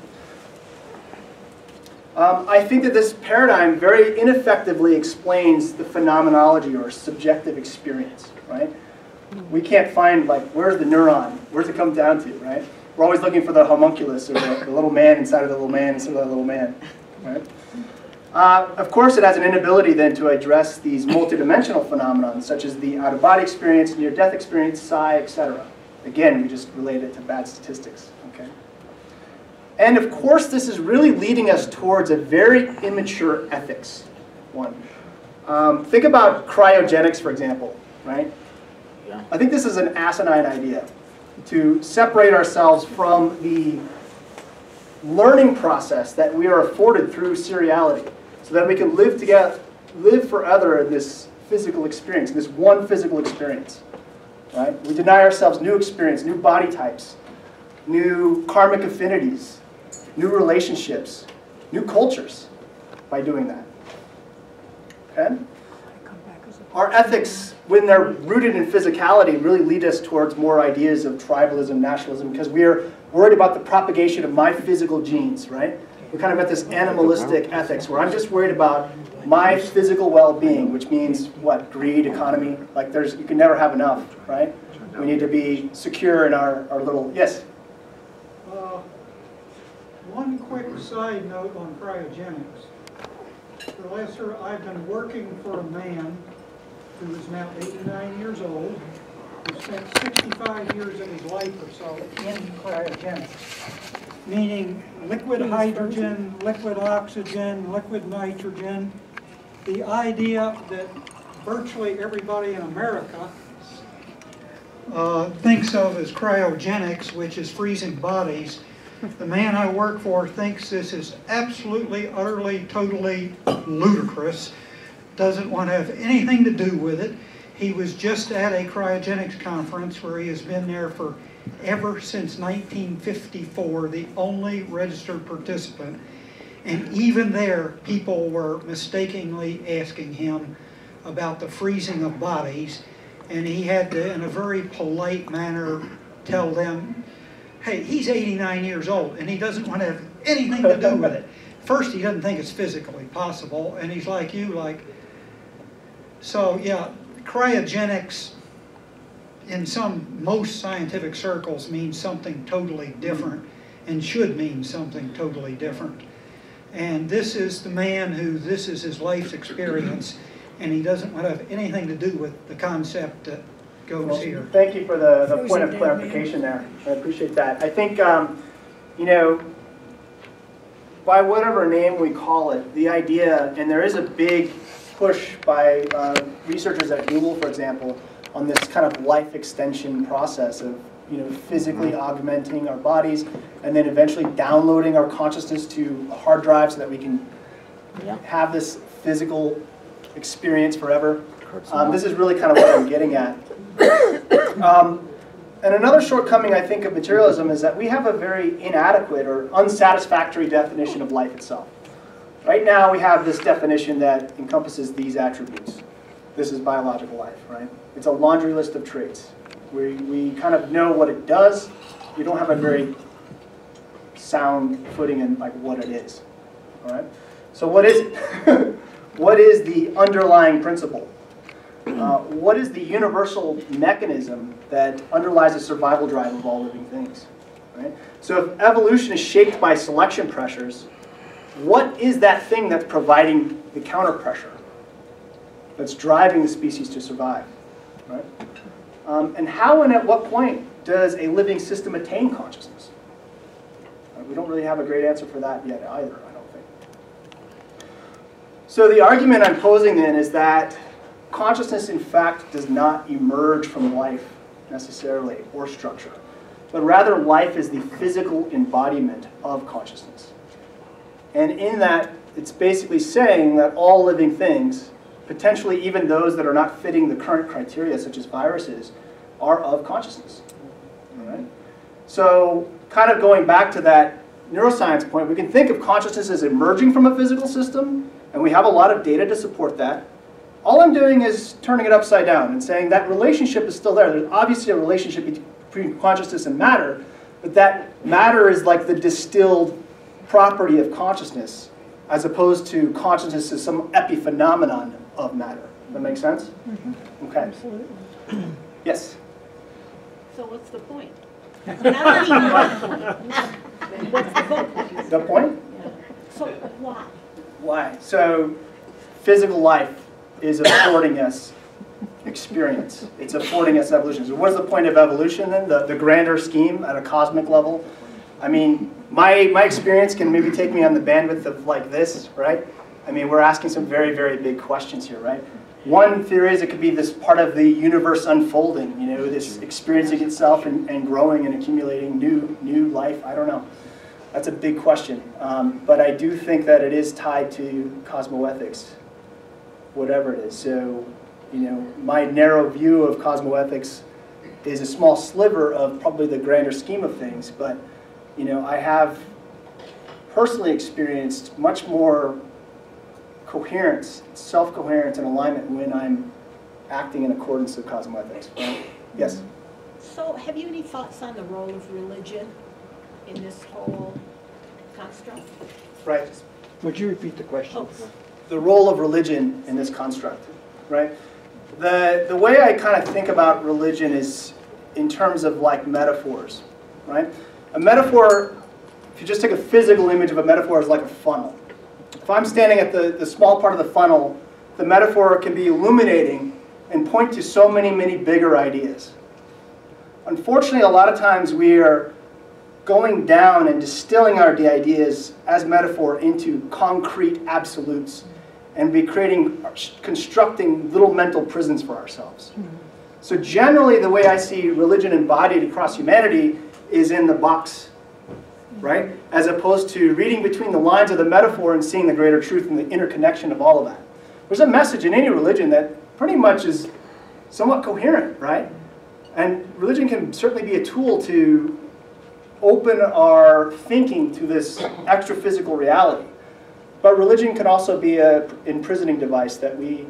I think that this paradigm very ineffectively explains the phenomenology or subjective experience, right? We can't find, like, where's the neuron? Where's it come down to, right? We're always looking for the homunculus or the little man inside of the little man inside of the little man, right? Of course, it has an inability then to address these multidimensional phenomena, such as the out-of-body experience, near-death experience, psi, etc. Again, we just relate it to bad statistics, okay? And of course, this is really leading us towards a very immature ethics one. Think about cryogenics, for example, right? I think this is an asinine idea, to separate ourselves from the learning process that we are afforded through seriality, so that we can live together, live forever in this physical experience, this one physical experience. Right? We deny ourselves new experience, new body types, new karmic affinities, new relationships, new cultures by doing that. Okay? Our ethics, when they're rooted in physicality, really lead us towards more ideas of tribalism, nationalism, because we are worried about the propagation of my physical genes, right? We're kind of at this animalistic ethics where I'm just worried about my physical well-being, which means what? Greed, economy. Like you can never have enough, right? We need to be secure in our little, yes?
One quick side note on cryogenics. Professor, I've been working for a man who is now 89 years old, who spent 65 years of his life or so in cryogenics, meaning liquid hydrogen, liquid oxygen, liquid nitrogen. The idea that virtually everybody in America thinks of as cryogenics, which is freezing bodies. The man I work for thinks this is absolutely, utterly, totally ludicrous. Doesn't want to have anything to do with it. He was just at a cryogenics conference where he has been there for ever since 1954, the only registered participant. And even there, people were mistakenly asking him about the freezing of bodies. And he had to, in a very polite manner, tell them, hey, he's 89 years old and he doesn't want to have anything to do with it. First, he doesn't think it's physically possible, and he's like you, like, so yeah, cryogenics in most scientific circles means something totally different and should mean something totally different. And this is the man who, this is his life's experience, and he doesn't want to have anything to do with the concept that goes here.
Thank you for the point of clarification there. I appreciate that. I think, you know, by whatever name we call it, the idea, and there is a big push by researchers at Google, for example, on this kind of life extension process of, you know, physically augmenting our bodies and then eventually downloading our consciousness to a hard drive so that we can have this physical experience forever. This is really kind of what I'm getting at. And another shortcoming, I think, of materialism is that we have a very inadequate or unsatisfactory definition of life itself. Right now, we have this definition that encompasses these attributes. This is biological life, right? It's a laundry list of traits. We kind of know what it does. We don't have a very sound footing in like what it is. All right. So what is it? What is the underlying principle? What is the universal mechanism that underlies the survival drive of all living things? Right? So if evolution is shaped by selection pressures, what is that thing that's providing the counter pressure that's driving the species to survive? Right? And how and at what point does a living system attain consciousness? We don't really have a great answer for that yet either, I don't think. So the argument I'm posing then is that consciousness, in fact, does not emerge from life necessarily or structure, but rather life is the physical embodiment of consciousness. And in that, it's basically saying that all living things, potentially even those that are not fitting the current criteria, such as viruses, are of consciousness. All right? So kind of going back to that neuroscience point, we can think of consciousness as emerging from a physical system, and we have a lot of data to support that. All I'm doing is turning it upside down and saying that relationship is still there. There's obviously a relationship between consciousness and matter, but that matter is like the distilled property of consciousness, as opposed to consciousness as some epiphenomenon of matter. Does that make sense? Mm-hmm. Okay.
Absolutely.
Yes?
So what's the point? Not even one point. What's the point?
The point?
So why?
Why? So physical life is affording us experience. It's affording us evolution. So what is the point of evolution then? The grander scheme at a cosmic level? I mean, my experience can maybe take me on the bandwidth of like this, right? I mean, we're asking some very, very big questions here, right? One theory is it could be this part of the universe unfolding, you know, this experiencing itself and growing and accumulating new life. I don't know. That's a big question. But I do think that it is tied to cosmoethics, whatever it is. So, you know, my narrow view of cosmoethics is a small sliver of probably the grander scheme of things. But, you know, I have personally experienced much more coherence, self-coherence, and alignment when I'm acting in accordance with cosmoethics. Right? Yes?
So have you any thoughts on the role of religion in this whole construct?
Right.
Would you repeat the question?
Oh.
The role of religion in this construct, right? The way I kind of think about religion is in terms of like metaphors, right? A metaphor, if you just take a physical image of a metaphor, is like a funnel. If I'm standing at the small part of the funnel, the metaphor can be illuminating and point to so many, many bigger ideas. Unfortunately, a lot of times we are going down and distilling our ideas as metaphor into concrete absolutes and constructing little mental prisons for ourselves. So generally the way I see religion embodied across humanity is in the box, right? As opposed to reading between the lines of the metaphor and seeing the greater truth and the interconnection of all of that. There's a message in any religion that pretty much is somewhat coherent, right? And religion can certainly be a tool to open our thinking to this extra physical reality. But religion can also be an imprisoning device that we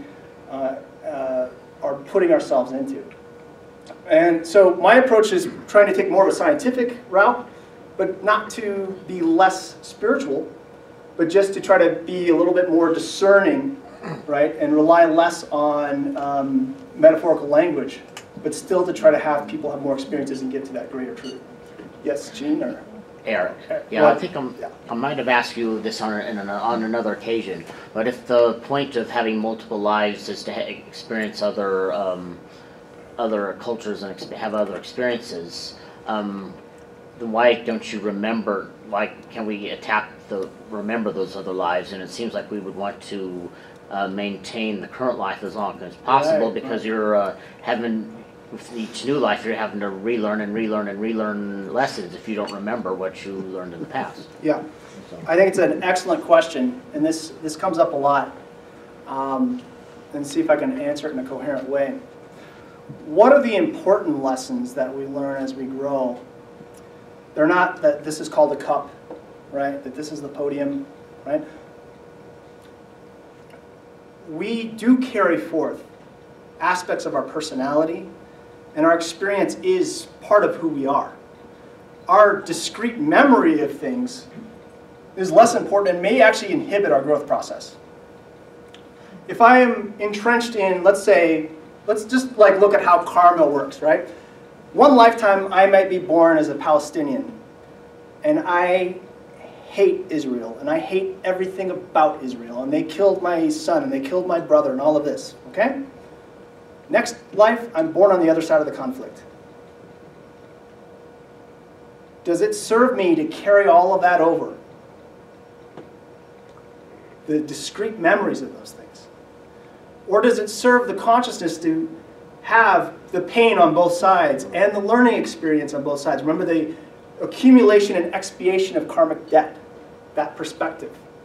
are putting ourselves into. And so my approach is trying to take more of a scientific route, but not to be less spiritual, but just to try to be a little bit more discerning, right? And rely less on metaphorical language, but still to try to have people have more experiences and get to that greater truth. Yes, Gene? Or?
Eric. Yeah, I think I might have asked you this on another occasion, but if the point of having multiple lives is to experience other cultures and have other experiences, then why don't you remember? Why can we remember those other lives? And it seems like we would want to maintain the current life as long as possible, right, because you're having. With each new life, you're having to relearn and relearn and relearn lessons if you don't remember what you learned in the past.
Yeah, I think it's an excellent question, and this comes up a lot. And see if I can answer it in a coherent way. What are the important lessons that we learn as we grow? They're not that this is called a cup, right? That this is the podium, right? We do carry forth aspects of our personality, and our experience is part of who we are. Our discrete memory of things is less important and may actually inhibit our growth process. If I am entrenched in, let's just like look at how karma works, right? One lifetime I might be born as a Palestinian, and I hate Israel, and I hate everything about Israel, and they killed my son, and they killed my brother, and all of this, okay? Next life, I'm born on the other side of the conflict. Does it serve me to carry all of that over? The discrete memories of those things. Or does it serve the consciousness to have the pain on both sides and the learning experience on both sides? Remember the accumulation and expiation of karmic debt, that perspective.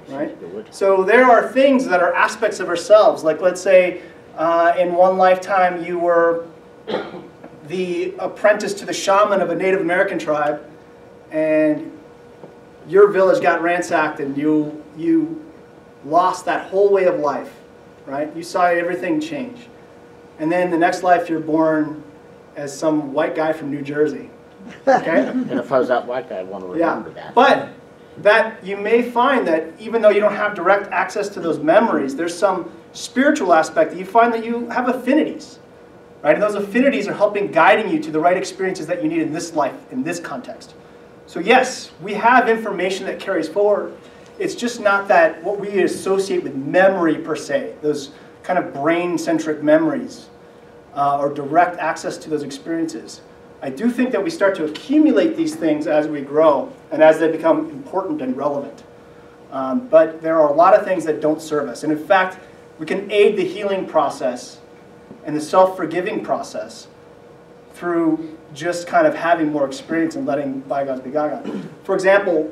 right? So there are things that are aspects of ourselves, like let's say in one lifetime you were the apprentice to the shaman of a Native American tribe, and your village got ransacked and you lost that whole way of life, right? You saw everything change. And then the next life you're born as some white guy from New Jersey, okay?
And if I was that white guy, I want to remember that.
But that you may find that even though you don't have direct access to those memories, there's some spiritual aspect that you find that you have affinities, right? And those affinities are helping guiding you to the right experiences that you need in this life, in this context. So yes, we have information that carries forward. It's just not that what we associate with memory per se, those kind of brain-centric memories, or direct access to those experiences. I do think that we start to accumulate these things as we grow and as they become important and relevant. But there are a lot of things that don't serve us. And in fact, we can aid the healing process and the self-forgiving process through just kind of having more experience and letting bygones be bygones. For example,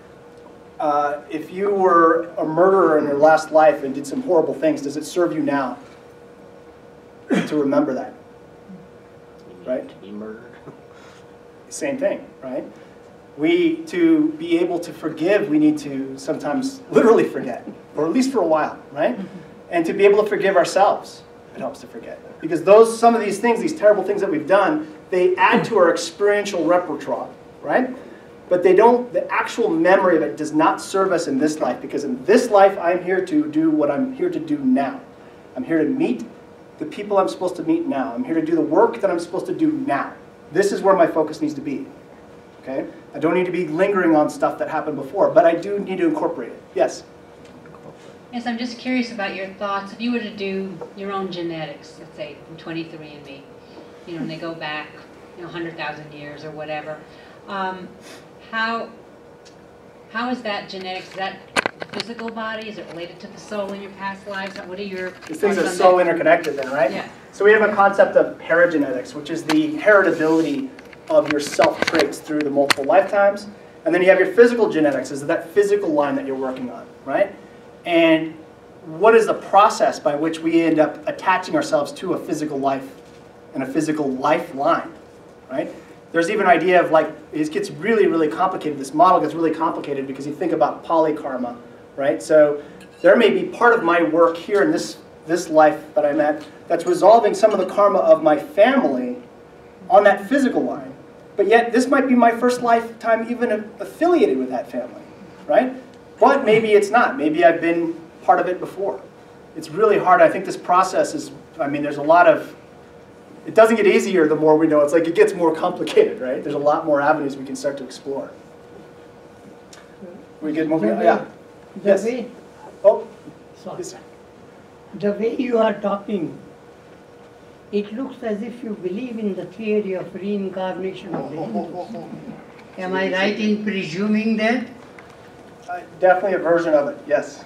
if you were a murderer in your last life and did some horrible things, does it serve you now to remember that? Right?
To be murdered.
Same thing, right? To be able to forgive, we need to sometimes literally forget, or at least for a while, right? And to be able to forgive ourselves, it helps to forget. Because some of these things, these terrible things that we've done, they add to our experiential repertoire, right? But they don't, the actual memory of it does not serve us in this life, because in this life, I'm here to do what I'm here to do now. I'm here to meet the people I'm supposed to meet now. I'm here to do the work that I'm supposed to do now. This is where my focus needs to be, okay? I don't need to be lingering on stuff that happened before, but I do need to incorporate it. Yes?
Yes, I'm just curious about your thoughts. If you were to do your own genetics, let's say from 23andMe, you know, and they go back, 100,000 years or whatever, how is that genetics? Is that physical body? Is it related to the soul in your past lives? What are your
These things are so interconnected then, right?
Yeah.
So we have a concept of paragenetics, which is the heritability of your self-traits through the multiple lifetimes. And then you have your physical genetics, is that physical line that you're working on, right? And what is the process by which we end up attaching ourselves to a physical life and a physical lifeline, right? There's even an idea of like, it gets really, really complicated. This model gets really complicated because you think about polykarma, right? So there may be part of my work here in this life that I'm at that's resolving some of the karma of my family on that physical line. But yet this might be my first lifetime even affiliated with that family, right? But maybe it's not. Maybe I've been part of it before. It's really hard. I think this process is, I mean, there's a lot of, it doesn't get easier the more we know. It's like it gets more complicated, right? There's a lot more avenues we can start to explore. We get moving? Yeah. Yes. Oh,
sorry.
Yes, sir.
The way you are talking, it looks as if you believe in the theory of reincarnation of the Hindus. Am I right in presuming that?
Definitely a version of it, yes.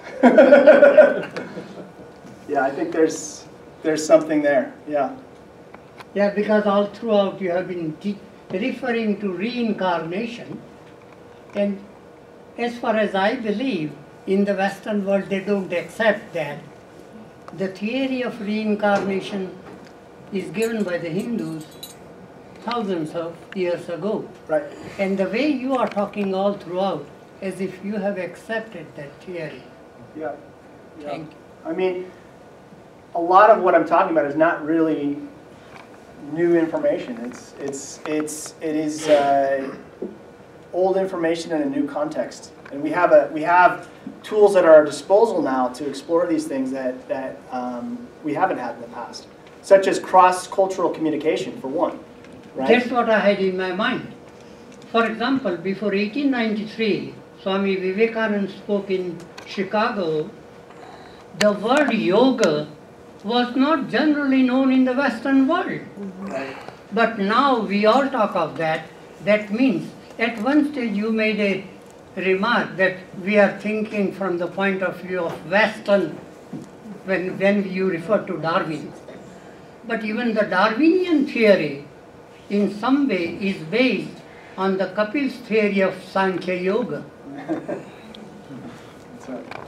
Yeah, I think there's something there, yeah.
Yeah, because all throughout you have been referring to reincarnation, and as far as I believe, in the Western world they don't accept that. The theory of reincarnation is given by the Hindus thousands of years ago.
Right.
And the way you are talking all throughout, as if you have accepted that theory.
Yeah. Yeah.
Thank you.
I mean, a lot of what I'm talking about is not really new information. It is old information in a new context, and we have tools at our disposal now to explore these things that we haven't had in the past, such as cross-cultural communication, for one. Right?
That's what I had in my mind. For example, before 1893, Swami Vivekananda spoke in Chicago. The word yoga was not generally known in the Western world. But now we all talk of that. That means, at one stage you made a remark that we are thinking from the point of view of Western when you refer to Darwin. But even the Darwinian theory in some way is based on the Kapil's theory of Sankhya Yoga.
That's right.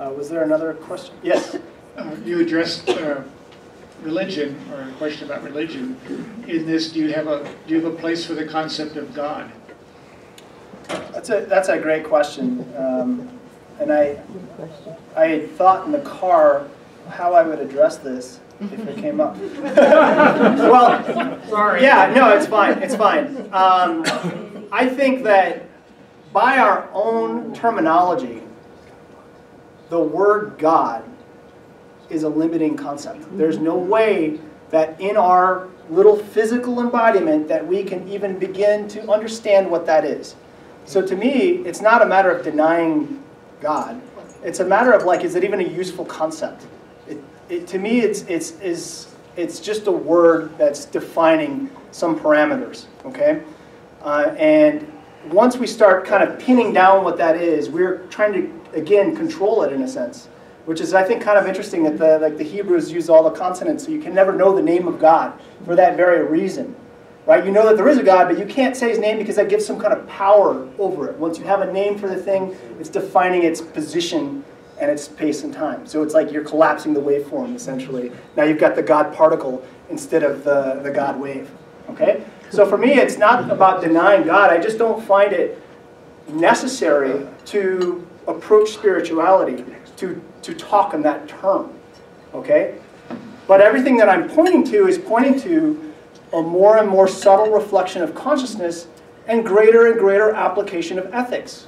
Was there another question? Yes.
You addressed religion, or a question about religion. In this, do you have a place for the concept of God?
That's a great question, and I had thought in the car how I would address this if it came up. Well, sorry. Yeah, no, it's fine. It's fine. I think that by our own terminology, the word God is a limiting concept. There's no way that in our little physical embodiment that we can even begin to understand what that is. So to me, it's not a matter of denying God. It's a matter of like, is it even a useful concept? To me, it's just a word that's defining some parameters, okay? And once we start kind of pinning down what that is, we're trying to, again, control it in a sense, which is, I think, kind of interesting that the Hebrews use all the consonants, so you can never know the name of God for that very reason, right? You know that there is a God, but you can't say his name because that gives some kind of power over it. Once you have a name for the thing, it's defining its position and its space and time. So it's like you're collapsing the waveform, essentially. Now you've got the God particle instead of the God wave, okay? So for me, it's not about denying God. I just don't find it necessary to approach spirituality, to talk in that term, okay? But everything that I'm pointing to is pointing to a more and more subtle reflection of consciousness and greater application of ethics.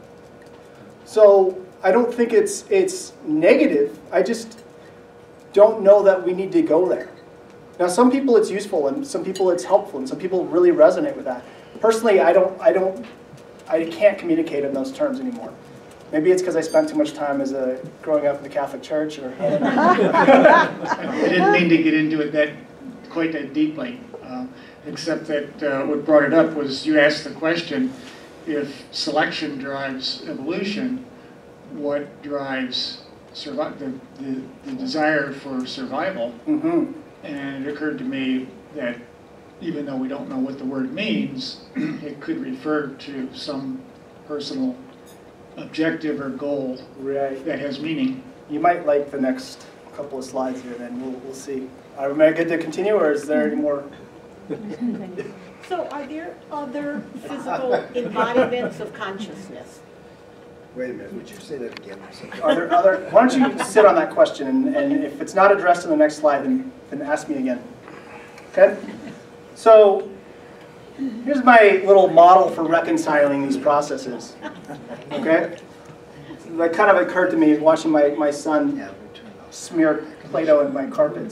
So I don't think it's negative. I just don't know that we need to go there. Now, some people it's useful, and some people it's helpful, and some people really resonate with that. Personally, I can't communicate in those terms anymore. Maybe it's because I spent too much time growing up in the Catholic Church, or I don't know.
I didn't mean to get into it quite that deeply, except that what brought it up was you asked the question, if selection drives evolution, what drives the desire for survival?
Mm-hmm.
And it occurred to me that even though we don't know what the word means, it could refer to some personal objective or goal that has meaning.
You might like the next couple of slides here, then we'll see. Am I good to continue, or is there any more?
So are there other physical embodiments of consciousness?
Wait a minute, would you say that again?
Are there other? Why don't you sit on that question, and if it's not addressed in the next slide, then ask me again. Okay? So here's my little model for reconciling these processes. Okay? That kind of occurred to me watching my son smear Play-Doh in my carpets.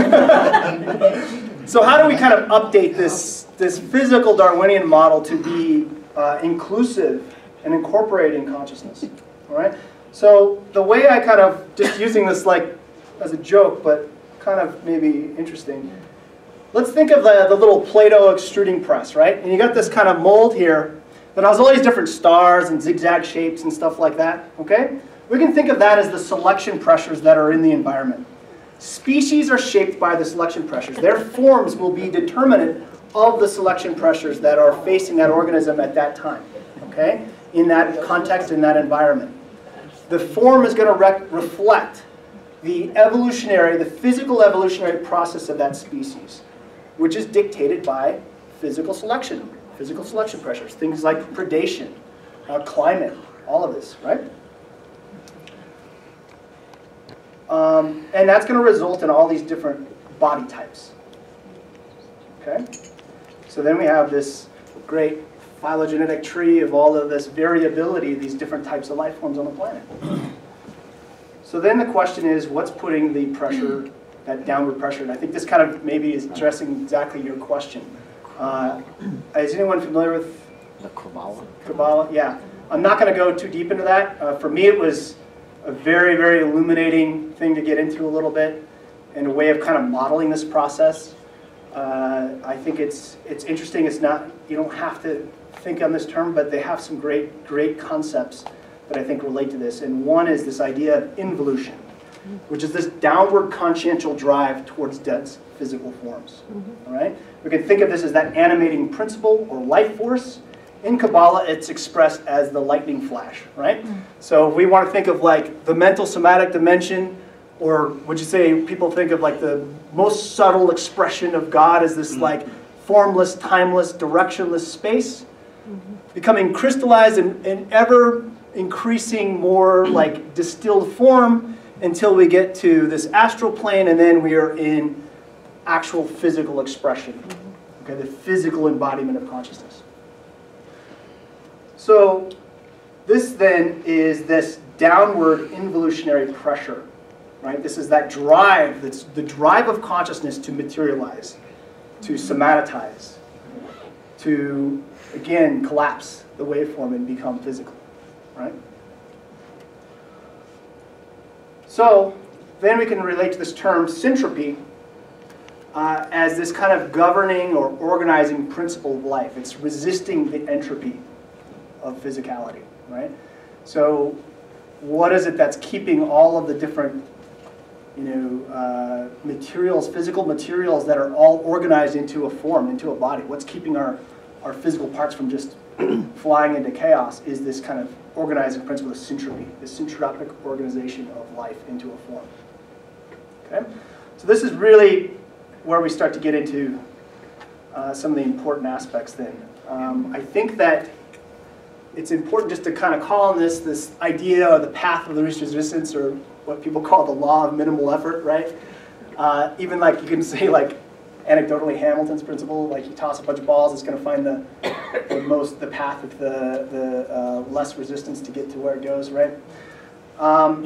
So how do we kind of update this physical Darwinian model to be inclusive and incorporating consciousness? All right? So the way I kind of, just using this like as a joke, but kind of maybe interesting, let's think of the little Play-Doh extruding press, right? And you got this kind of mold here that has all these different stars and zigzag shapes and stuff like that, okay? We can think of that as the selection pressures that are in the environment. Species are shaped by the selection pressures. Their forms will be determinant of the selection pressures that are facing that organism at that time, okay? In that context, in that environment. The form is going to reflect the physical evolutionary process of that species, which is dictated by physical selection pressures, things like predation, climate, all of this, right? And that's going to result in all these different body types. Okay? So then we have this great phylogenetic tree of all of this variability, these different types of life forms on the planet. So then the question is, what's putting the pressure, that downward pressure? And I think this kind of maybe is addressing exactly your question. Is anyone familiar with
the Kabbalah?
Kabbalah, yeah. I'm not going to go too deep into that. For me, it was a very, very illuminating thing to get into a little bit, and a way of kind of modeling this process. I think it's interesting. It's not, you don't have to think on this term, but they have some great concepts that I think relate to this. And one is this idea of involution, which is this downward consciential drive towards dense physical forms. All right? We can think of this as that animating principle or life force, In Kabbalah, it's expressed as the lightning flash, right? So if we want to think of like the mental somatic dimension, or would you say people think of like the most subtle expression of God as this like formless, timeless, directionless space, becoming crystallized in ever increasing more like distilled form until we get to this astral plane, and then we are in actual physical expression, okay, the physical embodiment of consciousness. So this then is this downward involutionary pressure, right? This is that drive, that's the drive of consciousness to materialize, to somatize, to, again, collapse the waveform and become physical, right? So then we can relate to this term syntropy as this kind of governing or organizing principle of life. It's resisting the entropy of physicality, right? So what is it that's keeping all of the different materials, physical materials that are all organized into a form, into a body? What's keeping our physical parts from just flying into chaos is this kind of organizing principle of syntropy, this syntropic organization of life into a form. Okay? So this is really where we start to get into some of the important aspects then. I think that it's important just to kind of call on this idea of the path of the least resistance, or what people call the law of minimal effort, right? Even like you can say like anecdotally Hamilton's principle, like you toss a bunch of balls, it's going to find the path with the less resistance to get to where it goes, right? How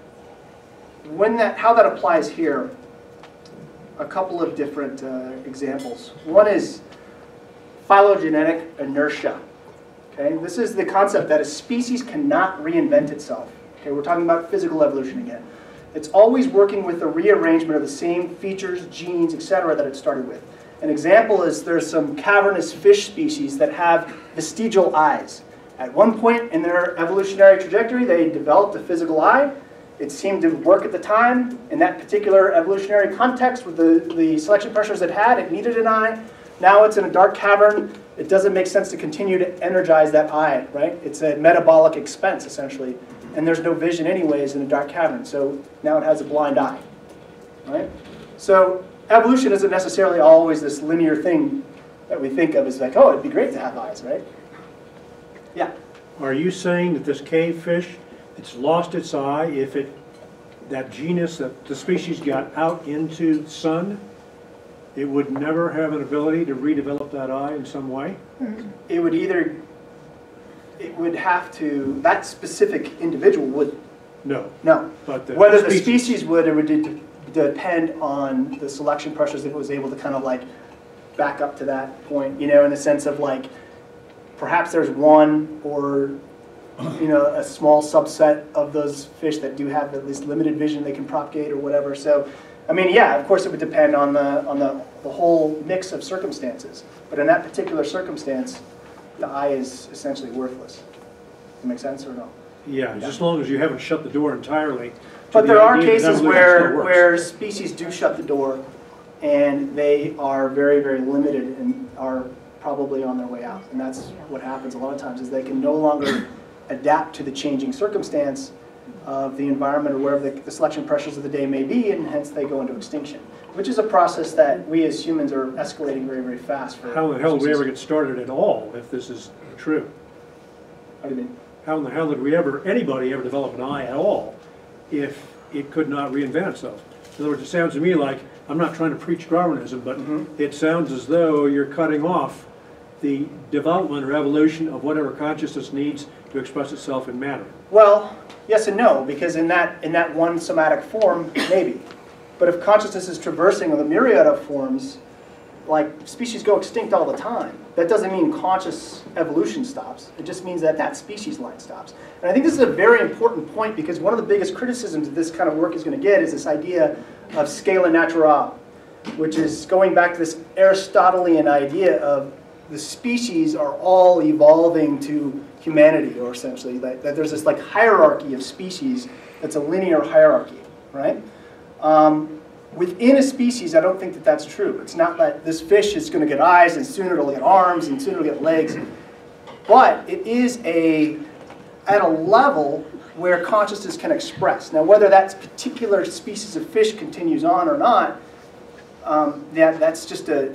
that applies here, a couple of different examples. One is phylogenetic inertia. Okay? This is the concept that a species cannot reinvent itself. Okay? We're talking about physical evolution again. It's always working with the rearrangement of the same features, genes, etc. that it started with. An example is there's some cavernous fish species that have vestigial eyes. At one point in their evolutionary trajectory, they developed a physical eye. It seemed to work at the time. In that particular evolutionary context, with the selection pressures it had, it needed an eye. Now it's in a dark cavern. It doesn't make sense to continue to energize that eye, right? It's a metabolic expense, essentially. And there's no vision anyways in a dark cavern, so now it has a blind eye, right? So evolution isn't necessarily always this linear thing that we think of as like, oh, it'd be great to have eyes, right? Yeah?
Are you saying that this cave fish, it's lost its eye if that genus, that the species got out into the sun, it would never have an ability to redevelop that eye in some way?
It would have to, that specific individual would.
No.
No.
But
whether the species would, it would depend on the selection pressures if it was able to kind of like back up to that point, in the sense of like, perhaps there's one or, a small subset of those fish that do have at least limited vision they can propagate or whatever. So, I mean, yeah, of course it would depend on the whole mix of circumstances. But in that particular circumstance, the eye is essentially worthless. Does that make sense or no?
Yeah, just as long as you haven't shut the door entirely.
But there are cases where species do shut the door, and they are very, very limited and are probably on their way out. And that's what happens a lot of times, is they can no longer adapt to the changing circumstance of the environment or wherever the selection pressures of the day may be, and hence they go into extinction, which is a process that we as humans are escalating very, very fast.
How in the hell did we ever get started at all if this is true?
What do you mean?
How in the hell did anybody ever develop an eye at all if it could not reinvent itself? In other words, it sounds to me like, I'm not trying to preach Darwinism, but it sounds as though you're cutting off the development or evolution of whatever consciousness needs to express itself in matter.
Well, yes and no, because in that one somatic form, maybe. But if consciousness is traversing the myriad of forms, like species go extinct all the time. That doesn't mean conscious evolution stops. It just means that species line stops. And I think this is a very important point, because one of the biggest criticisms that this kind of work is going to get is this idea of scala naturae, which is going back to this Aristotelian idea of the species are all evolving to humanity, or essentially that there's this like hierarchy of species that's a linear hierarchy, right? Within a species, I don't think that that's true. It's not that this fish is going to get eyes, and soon it'll get arms, and soon it'll get legs. but it is at a level where consciousness can express. Now, whether that particular species of fish continues on or not, that's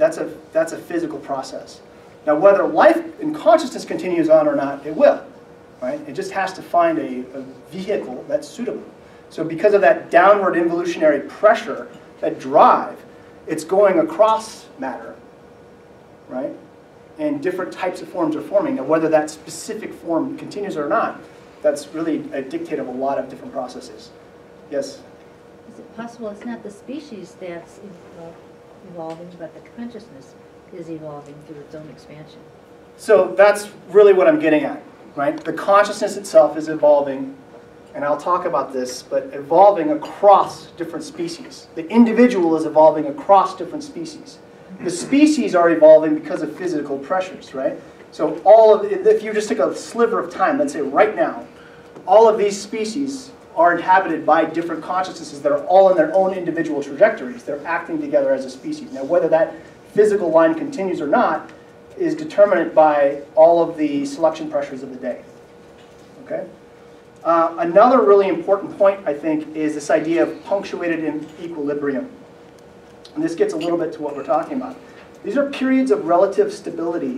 a physical process. Now, whether life and consciousness continues on or not, it will. Right? It just has to find a vehicle that's suitable. So because of that downward evolutionary pressure, that drive, it's going across matter, right? And different types of forms are forming. Now, whether that specific form continues or not, that's really a dictate of a lot of different processes. Yes?
Is it possible it's not the species that's evolving, but the consciousness is evolving through its own expansion?
So that's really what I'm getting at, right? The consciousness itself is evolving, and I'll talk about this, but evolving across different species. The individual is evolving across different species. The species are evolving because of physical pressures, right? So if you just take a sliver of time, let's say right now, all of these species are inhabited by different consciousnesses that are all in their own individual trajectories. They're acting together as a species. Now, whether that physical line continues or not is determined by all of the selection pressures of the day. Okay? Another really important point, I think, is this idea of punctuated in equilibrium. And this gets a little bit to what we're talking about. These are periods of relative stability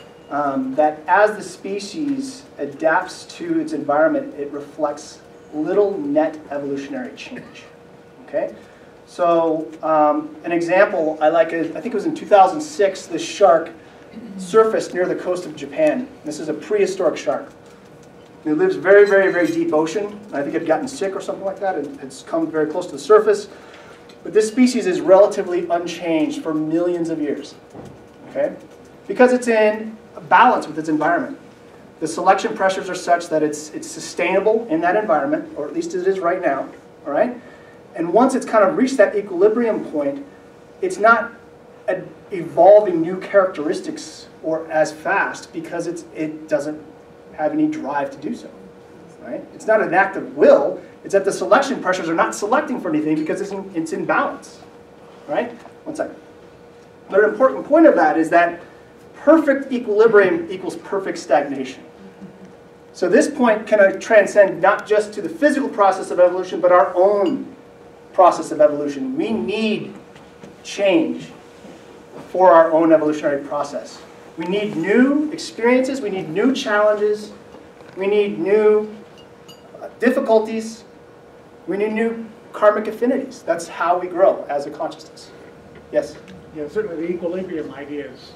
that as the species adapts to its environment, it reflects little net evolutionary change. Okay? So an example I like is, I think it was in 2006, this shark surfaced near the coast of Japan. This is a prehistoric shark. It lives very, very, very deep ocean. I think it had gotten sick or something like that. It's come very close to the surface. But this species is relatively unchanged for millions of years. Okay? Because it's in balance with its environment. The selection pressures are such that it's sustainable in that environment, or at least it is right now. All right? And once it's kind of reached that equilibrium point, it's not evolving new characteristics or as fast because it doesn't have any drive to do so. Right? It's not an act of will. It's that the selection pressures are not selecting for anything because it's in balance. Right? One second. But an important point of that is that perfect equilibrium equals perfect stagnation. So this point can transcend not just to the physical process of evolution, but our own process of evolution. We need change for our own evolutionary process. We need new experiences, we need new challenges, we need new difficulties, we need new karmic affinities. That's how we grow as a consciousness. Yes?
Yeah, certainly the equilibrium idea is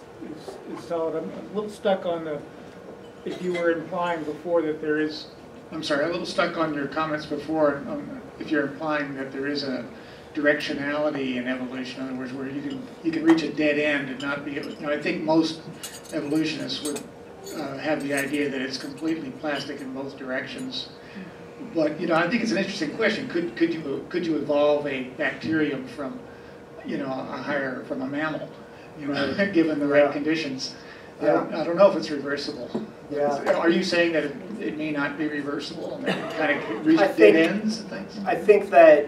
solid. I'm a little stuck on if you were implying before that there is, I'm sorry, a little stuck on your comments before, if you're implying that there is a directionality in evolution, in other words, where you can reach a dead end and not be, I think most evolutionists would have the idea that it's completely plastic in both directions. But I think it's an interesting question. Could you evolve a bacterium from from a mammal, given the right conditions?
Yeah.
I don't know if it's reversible.
Yeah.
Are you saying that it may not be reversible and that it kind of reach dead ends and things?
I think that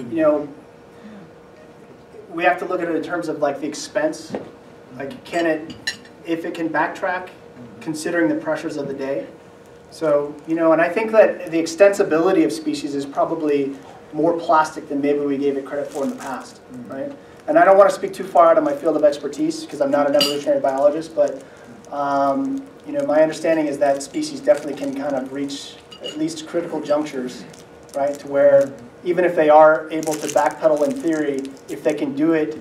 we have to look at it in terms of like the expense. Like, if it can backtrack, considering the pressures of the day. So, and I think that the extensibility of species is probably more plastic than maybe we gave it credit for in the past, right? And I don't want to speak too far out of my field of expertise because I'm not an evolutionary biologist, but my understanding is that species definitely can kind of reach at least critical junctures, right, to where even if they are able to backpedal in theory, if they can do it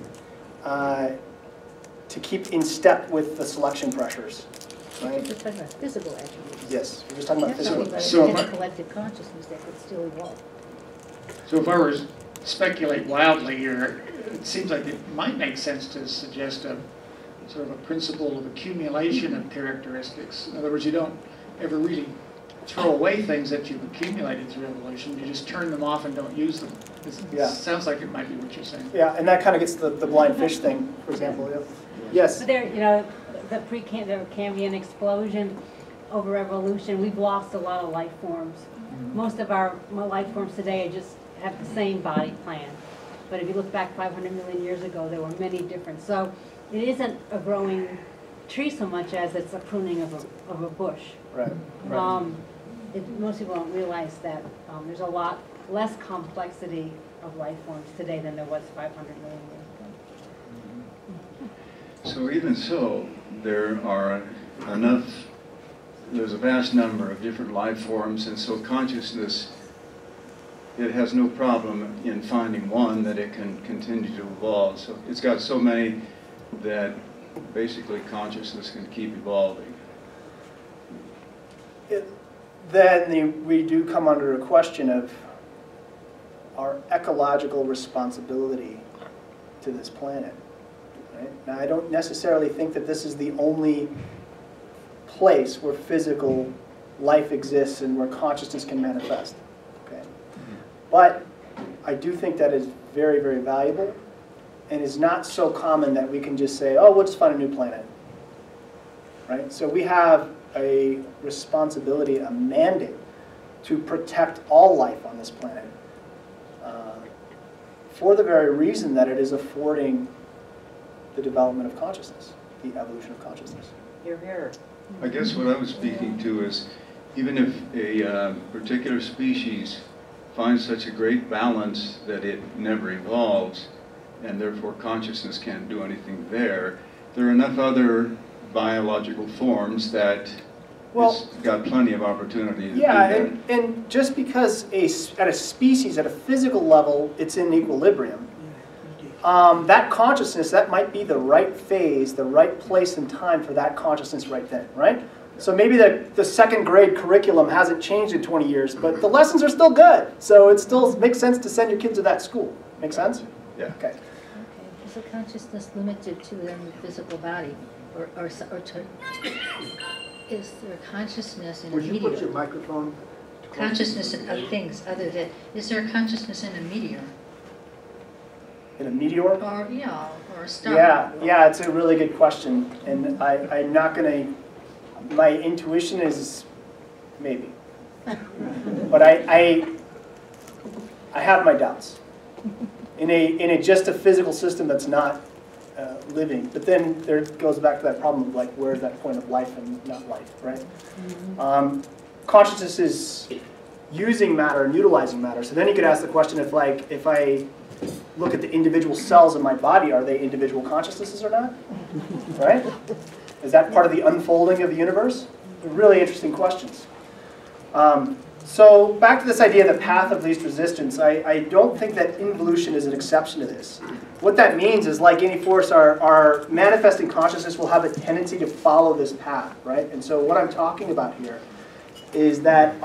to keep in step with the selection pressures, right?
We're just talking about physical attributes.
Yes, we're just talking about physical.
So in a collective consciousness that could still evolve.
So if I were to speculate wildly here, it seems like it might make sense to suggest a sort of a principle of accumulation of characteristics. In other words, you don't ever really throw away things that you've accumulated through evolution. You just turn them off and don't use them. It sounds like it might be what you're saying.
Yeah, and that kind of gets the blind fish thing, for example. Yeah. Yes?
But there, the Cambrian explosion over evolution, we've lost a lot of life forms. Most of our life forms today just have the same body plan. But if you look back 500 million years ago, there were many different. So it isn't a growing
tree so much as it's a pruning of a bush.
Right.
Most people don't realize that there's a lot less complexity of life forms today than there was 500 million years ago.
So even so, there's a vast number of different life forms, and so consciousness, it has no problem in finding one that it can continue to evolve. So it's got so many that basically consciousness can keep evolving.
Then we do come under a question of our ecological responsibility to this planet. Right? Now, I don't necessarily think that this is the only place where physical life exists and where consciousness can manifest. Okay? But I do think that is very, very valuable and is not so common that we can just say, oh, we'll just find a new planet. Right? So we have a responsibility, a mandate to protect all life on this planet for the very reason that it is affording the development of consciousness, the evolution of consciousness.
You're here.
I guess what I was speaking to is, even if a particular species finds such a great balance that it never evolves, and therefore consciousness can't do anything there are enough other biological forms that it's got plenty of opportunity to do that.
And just because at a species, at a physical level, it's in equilibrium, that consciousness, that might be the right phase, the right place and time for that consciousness right then, right? So maybe the second grade curriculum hasn't changed in 20 years, but the lessons are still good. So it still makes sense to send your kids to that school. Make sense?
Yeah.
Okay.
Is a consciousness limited to the physical body, or to, is there consciousness in a
Would you
meteor?
put your microphone?
Consciousness in other things other than, is there a consciousness in a meteor?
In a meteor?
Or, yeah, or a star?
Yeah, it's a really good question. And I'm not going to, my intuition is maybe. But I have my doubts. In just a physical system that's not living. But then there goes back to that problem of like, where's that point of life and not life, right? Consciousness is using matter and utilizing matter. So then you could ask the question if I look at the individual cells in my body, are they individual consciousnesses or not? Right? Is that part of the unfolding of the universe? Really interesting questions. So back to this idea of the path of least resistance, I don't think that involution is an exception to this. What that means is, like any force, our manifesting consciousness will have a tendency to follow this path, right? And so what I'm talking about here is that,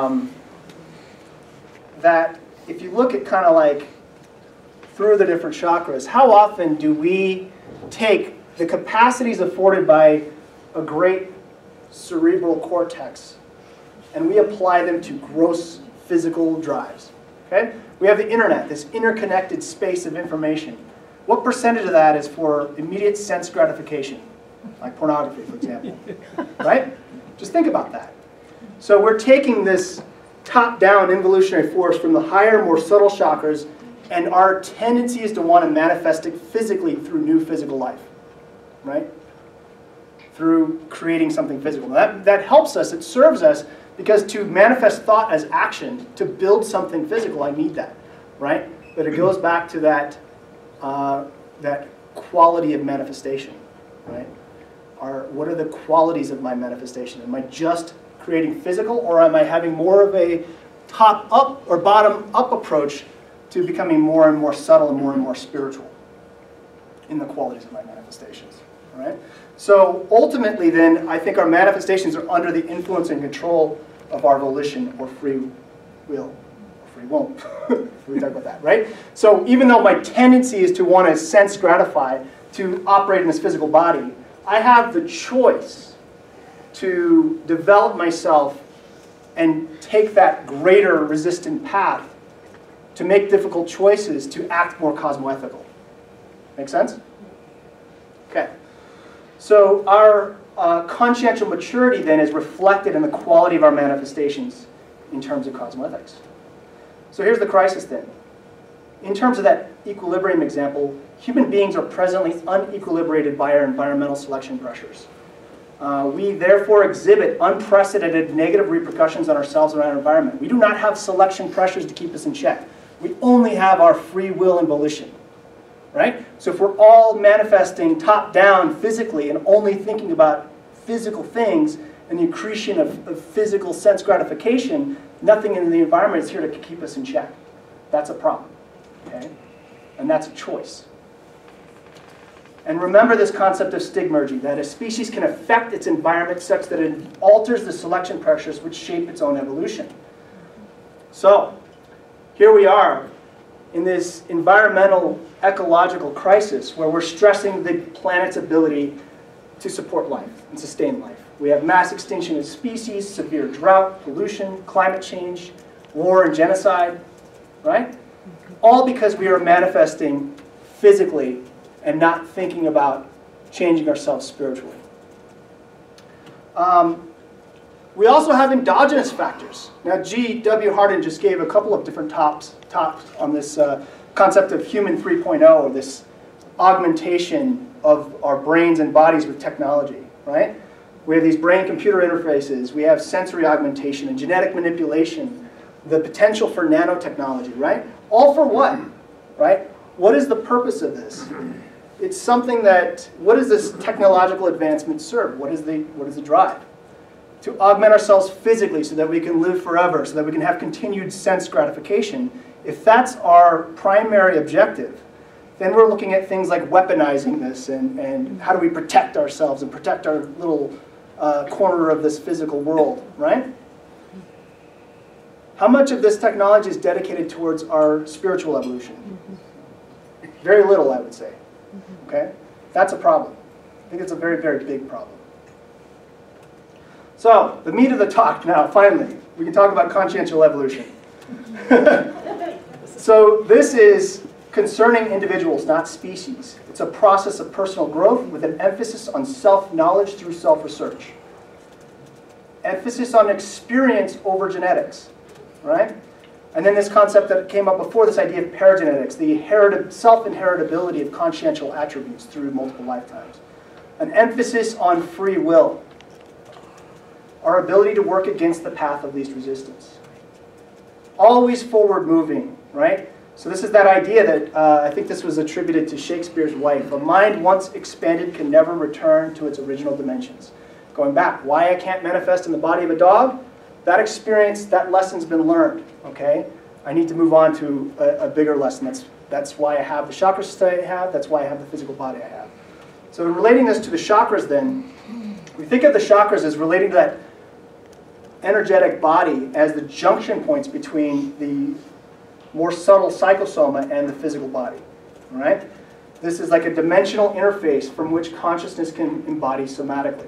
that if you look at kind of like through the different chakras, how often do we take the capacities afforded by a great cerebral cortex and we apply them to gross physical drives? Okay? We have the internet, this interconnected space of information. What percentage of that is for immediate sense gratification? Like pornography, for example. Right? Just think about that. So we're taking this top-down involutionary force from the higher, more subtle chakras, and our tendency is to want to manifest it physically through new physical life. Right? Through creating something physical. That helps us, it serves us, because to manifest thought as action, to build something physical, I need that, right? But it goes back to that, that quality of manifestation, right? What are the qualities of my manifestation? Am I just creating physical, or am I having more of a top-up or bottom-up approach to becoming more and more subtle and more spiritual in the qualities of my manifestations, right? So ultimately then, I think our manifestations are under the influence and control of our volition or free will, or free won't. We talk about that, right? So even though my tendency is to want to sense gratify, to operate in this physical body, I have the choice to develop myself and take that greater resistant path to make difficult choices, to act more cosmoethical. Make sense? Okay. So our consciential maturity then is reflected in the quality of our manifestations in terms of cosmoethics. So here's the crisis then. In terms of that equilibrium example, human beings are presently unequilibrated by our environmental selection pressures. We therefore exhibit unprecedented negative repercussions on ourselves and our environment. We do not have selection pressures to keep us in check. We only have our free will and volition, right? So if we're all manifesting top-down physically and only thinking about physical things and the accretion of physical sense gratification, nothing in the environment is here to keep us in check. That's a problem, okay? And that's a choice. And remember this concept of stigmergy, that a species can affect its environment such that it alters the selection pressures which shape its own evolution. So, here we are in this environmental ecological crisis where we're stressing the planet's ability to support life and sustain life. We have mass extinction of species, severe drought, pollution, climate change, war and genocide, right? All because we are manifesting physically and not thinking about changing ourselves spiritually. We also have endogenous factors. Now, G.W. Hardin just gave a couple of different tops on this concept of human 3.0, or this augmentation of our brains and bodies with technology, right? We have these brain-computer interfaces, we have sensory augmentation and genetic manipulation, the potential for nanotechnology, right? All for what, right? What is the purpose of this? It's something that, what does this technological advancement serve? What is the drive? To augment ourselves physically so that we can live forever, so that we can have continued sense gratification. If that's our primary objective, then we're looking at things like weaponizing this and how do we protect ourselves and protect our little corner of this physical world, right? How much of this technology is dedicated towards our spiritual evolution? Very little, I would say. Okay? That's a problem. I think it's a very, very big problem. So, the meat of the talk now, finally. We can talk about consciential evolution. So, this is concerning individuals, not species. It's a process of personal growth with an emphasis on self-knowledge through self-research. Emphasis on experience over genetics, right? And then this concept that came up before, this idea of paragenetics, the self-inheritability of consciential attributes through multiple lifetimes. An emphasis on free will. Our ability to work against the path of least resistance. Always forward moving, right? So this is that idea that I think this was attributed to Shakespeare's wife. A mind once expanded can never return to its original dimensions. Going back, why I can't manifest in the body of a dog? That experience, that lesson's been learned, okay? I need to move on to a bigger lesson. That's why I have the chakras that I have. That's why I have the physical body I have. So relating this to the chakras then, we think of the chakras as relating to that energetic body as the junction points between the more subtle psychosoma and the physical body, right? This is like a dimensional interface from which consciousness can embody somatically.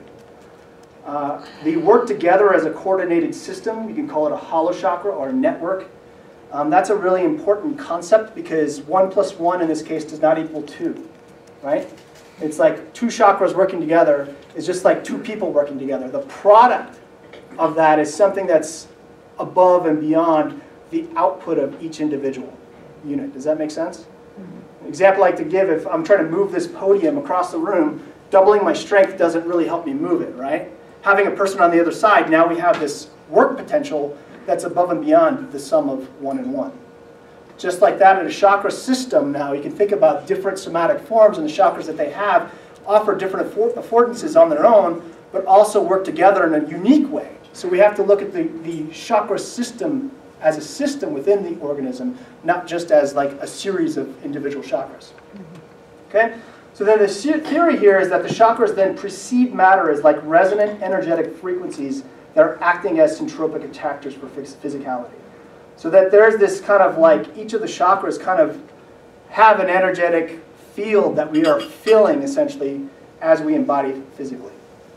They work together as a coordinated system. You can call it a hollow chakra or a network. That's a really important concept because 1 + 1 in this case does not equal 2, right? It's like 2 chakras working together is just like 2 people working together. The product of that is something that's above and beyond the output of each individual unit. Does that make sense? An example I like to give, if I'm trying to move this podium across the room, doubling my strength doesn't really help me move it, right? Having a person on the other side, now we have this work potential that's above and beyond the sum of 1 and 1. Just like that in a chakra system now, you can think about different somatic forms, and the chakras that they have offer different affordances on their own, but also work together in a unique way. So we have to look at the chakra system as a system within the organism, not just as like a series of individual chakras. Okay? So then the theory here is that the chakras then perceive matter as like resonant energetic frequencies that are acting as syntropic attractors for physicality. So that there's this kind of like, each of the chakras kind of have an energetic field that we are feeling essentially as we embody physically.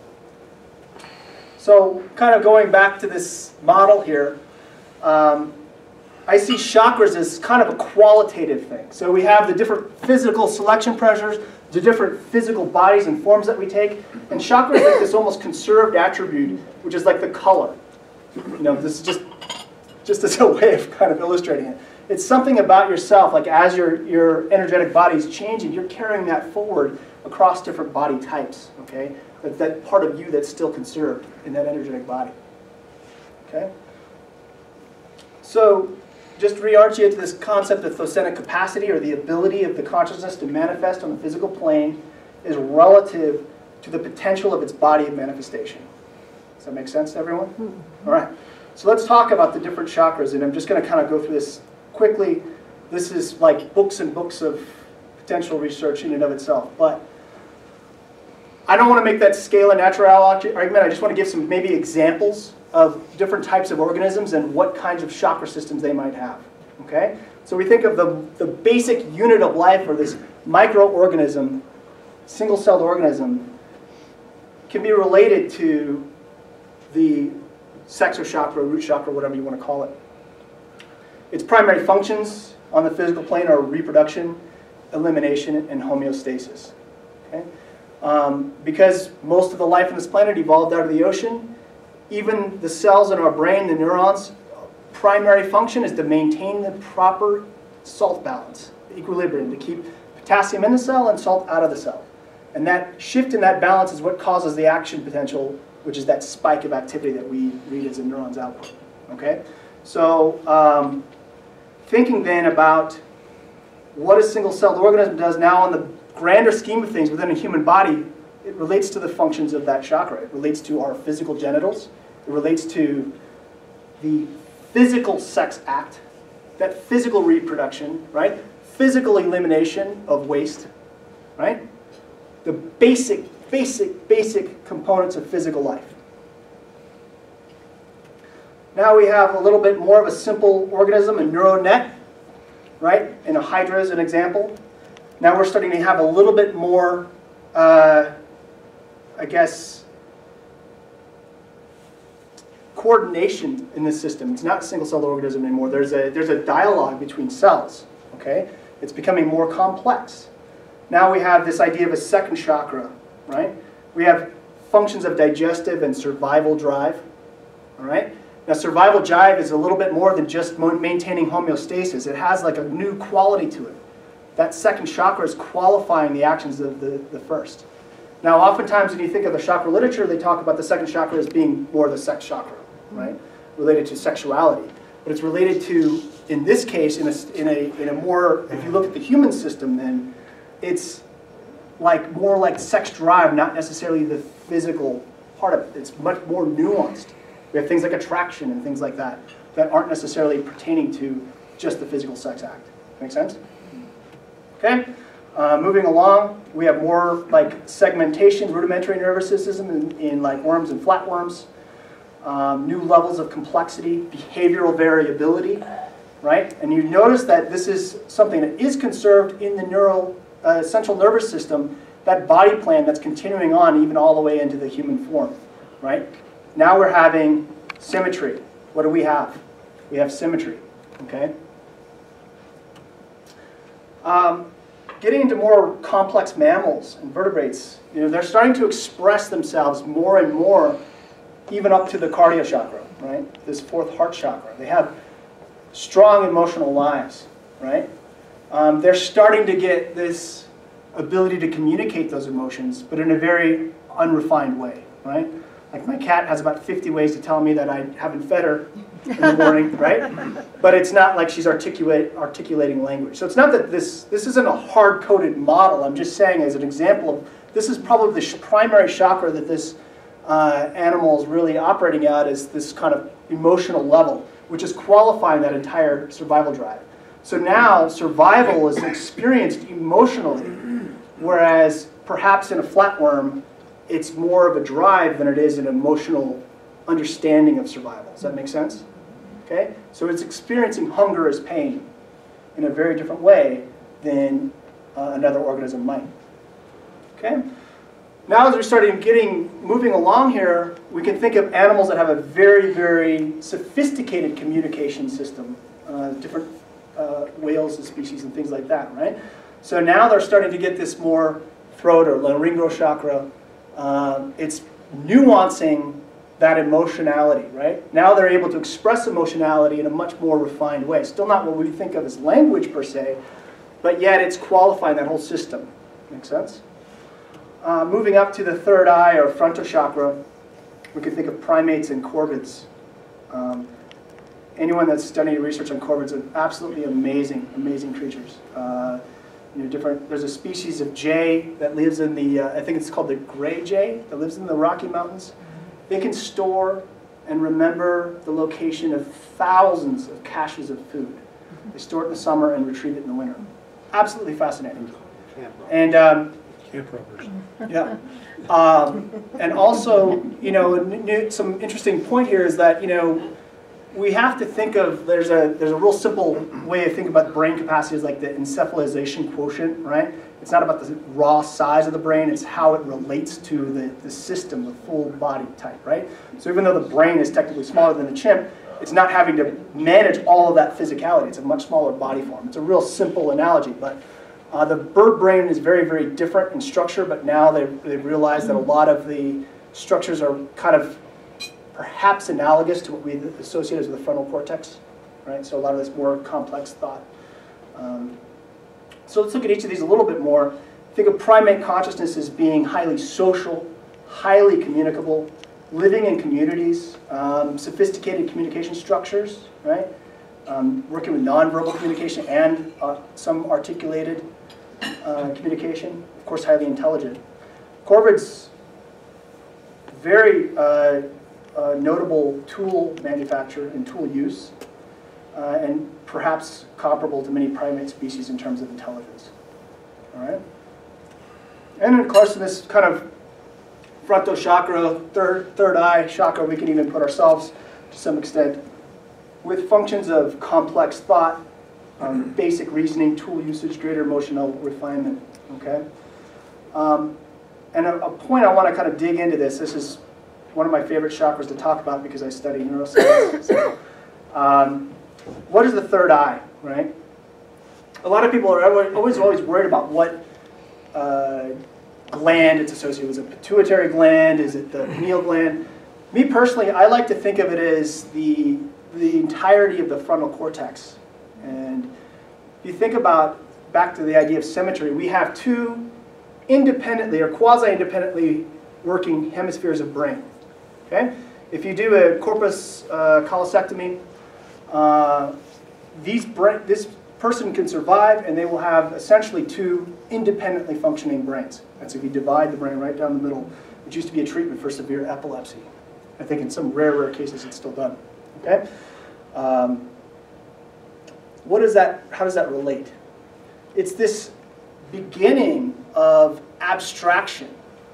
So kind of going back to this model here, I see chakras as kind of a qualitative thing. So we have the different physical selection pressures, the different physical bodies and forms that we take, and chakras is like this almost conserved attribute, which is like the color. You know, this is just as a way of kind of illustrating it. It's something about yourself, like as your energetic body is changing, you're carrying that forward across different body types, okay? That part of you that's still conserved in that energetic body, okay? So just to rearch you to this concept of thocentic capacity, or the ability of the consciousness to manifest on the physical plane, is relative to the potential of its body of manifestation. Does that make sense to everyone? All right. So let's talk about the different chakras, and I'm just going to kind of go through this quickly. This is like books and books of potential research in and of itself, but I don't want to make that scale and natural argument. I just want to give some maybe examples of different types of organisms and what kinds of chakra systems they might have. Okay? So we think of the basic unit of life, or this microorganism, single-celled organism, can be related to the sex or chakra, root chakra, whatever you want to call it. Its primary functions on the physical plane are reproduction, elimination, and homeostasis. Okay? Because most of the life on this planet evolved out of the ocean, even the cells in our brain, the neurons, primary function is to maintain the proper salt balance, the equilibrium, to keep potassium in the cell and salt out of the cell. And that shift in that balance is what causes the action potential, which is that spike of activity that we read as a neuron's output. Okay? So thinking then about what a single-celled organism does now on the grander scheme of things within a human body, it relates to the functions of that chakra. It relates to our physical genitals. It relates to the physical sex act, that physical reproduction, right? Physical elimination of waste, right? The basic components of physical life. Now we have a little bit more of a simple organism, a neuronet, right? And a hydra is an example. Now we're starting to have a little bit more, I guess, coordination in this system. It's not a single-celled organism anymore. There's a dialogue between cells, okay? It's becoming more complex. Now we have this idea of a second chakra, right? We have functions of digestive and survival drive, all right? Now survival drive is a little bit more than just maintaining homeostasis. It has like a new quality to it. That second chakra is qualifying the actions of the first. Now oftentimes when you think of the chakra literature, they talk about the second chakra as being more the sex chakra, right? Related to sexuality. But it's related to, in this case, in a more, if you look at the human system, then it's like more like sex drive, not necessarily the physical part of it. It's much more nuanced. We have things like attraction and things like that that aren't necessarily pertaining to just the physical sex act. Make sense? Okay. Moving along, we have more like segmentation, rudimentary nervous system in like worms and flatworms. New levels of complexity, behavioral variability, right? And you notice that this is something that is conserved in the central nervous system, that body plan that's continuing on even all the way into the human form, right? Now we're having symmetry. What do we have? We have symmetry, okay? Getting into more complex mammals and vertebrates, they're starting to express themselves more and more, even up to the cardio chakra, right? This fourth heart chakra. They have strong emotional lives, right? They're starting to get this ability to communicate those emotions, but in a very unrefined way, right? Like my cat has about 50 ways to tell me that I haven't fed her in the morning, right? But it's not like she's articulating language. So it's not that this isn't a hard-coded model. I'm just saying as an example of, this is probably the primary chakra that this animal is really operating at, is this kind of emotional level, which is qualifying that entire survival drive. So now survival is experienced emotionally, whereas perhaps in a flatworm, it's more of a drive than it is an emotional understanding of survival. Does that make sense? Okay? So it's experiencing hunger as pain in a very different way than another organism might. Okay? Now as we're starting moving along here, we can think of animals that have a very, very sophisticated communication system, different whales and species and things like that, right? So now they're starting to get this more throat or laryngeal chakra. It's nuancing that emotionality, right? Now they're able to express emotionality in a much more refined way. Still not what we think of as language per se, but yet it's qualifying that whole system. Make sense? Moving up to the third eye or frontal chakra, we can think of primates and corvids. Anyone that's done any research on corvids are absolutely amazing, amazing creatures. There's a species of jay that lives in the, I think it's called the gray jay, that lives in the Rocky Mountains. They can store and remember the location of thousands of caches of food. They store it in the summer and retrieve it in the winter. Absolutely fascinating. And
Camp robbers.
yeah. And also, some interesting point here is that, we have to think of, there's a real simple way of thinking about brain capacity as like the encephalization quotient, right? It's not about the raw size of the brain, it's how it relates to the system, the full body type, right? So even though the brain is technically smaller than the chimp, it's not having to manage all of that physicality. It's a much smaller body form. It's a real simple analogy, but the bird brain is very, very different in structure, but now they've realized that a lot of the structures are kind of perhaps analogous to what we associate as the frontal cortex, right? So a lot of this more complex thought. So let's look at each of these a little bit more. Think of primate consciousness as being highly social, highly communicable, living in communities, sophisticated communication structures, right? Working with nonverbal communication and some articulated communication. Of course, highly intelligent. Corvids, very notable tool manufacturer and tool use, and perhaps comparable to many primate species in terms of intelligence. All right? And of course, in this kind of frontal chakra, third eye chakra, we can even put ourselves to some extent with functions of complex thought, basic reasoning, tool usage, greater emotional refinement. Okay? And a point I want to kind of dig into this is one of my favorite chakras to talk about because I study neuroscience. So, what is the third eye, right? A lot of people are always worried about what gland it's associated with. Is it pituitary gland? Is it the pineal gland? Me personally, I like to think of it as the entirety of the frontal cortex. And if you think about, back to the idea of symmetry, we have two independently or quasi-independently working hemispheres of brain. Okay? If you do a corpus callosectomy, this person can survive and they will have essentially two independently functioning brains. That's if you divide the brain right down the middle, which used to be a treatment for severe epilepsy. I think in some rare cases it's still done. Okay? How does that relate? It's this beginning of abstraction.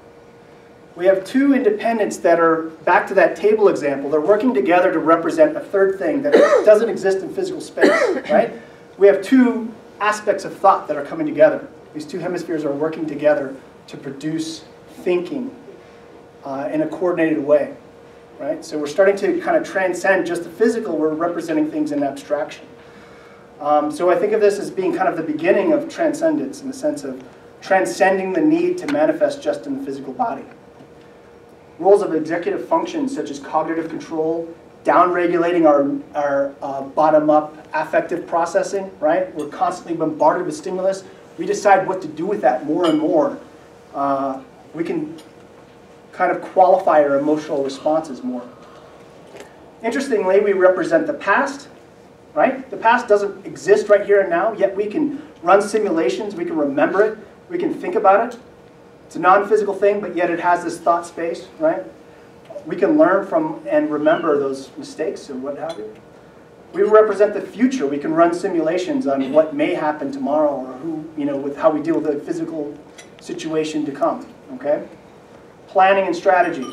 We have two independents that are, back to that table example, they're working together to represent a third thing that doesn't exist in physical space, right? We have two aspects of thought that are coming together. These two hemispheres are working together to produce thinking in a coordinated way, right? So we're starting to kind of transcend just the physical, we're representing things in abstraction. So I think of this as being kind of the beginning of transcendence in the sense of transcending the need to manifest just in the physical body. Roles of executive functions such as cognitive control, down-regulating our bottom-up affective processing, right? We're constantly bombarded with stimulus. We decide what to do with that more and more. We can kind of qualify our emotional responses more. Interestingly, we represent the past, right? The past doesn't exist right here and now, yet we can run simulations, we can remember it, we can think about it. It's a non-physical thing, but yet it has this thought space, right? We can learn from and remember those mistakes and what have you. We represent the future. We can run simulations on what may happen tomorrow or who, with how we deal with the physical situation to come, okay? Planning and strategy.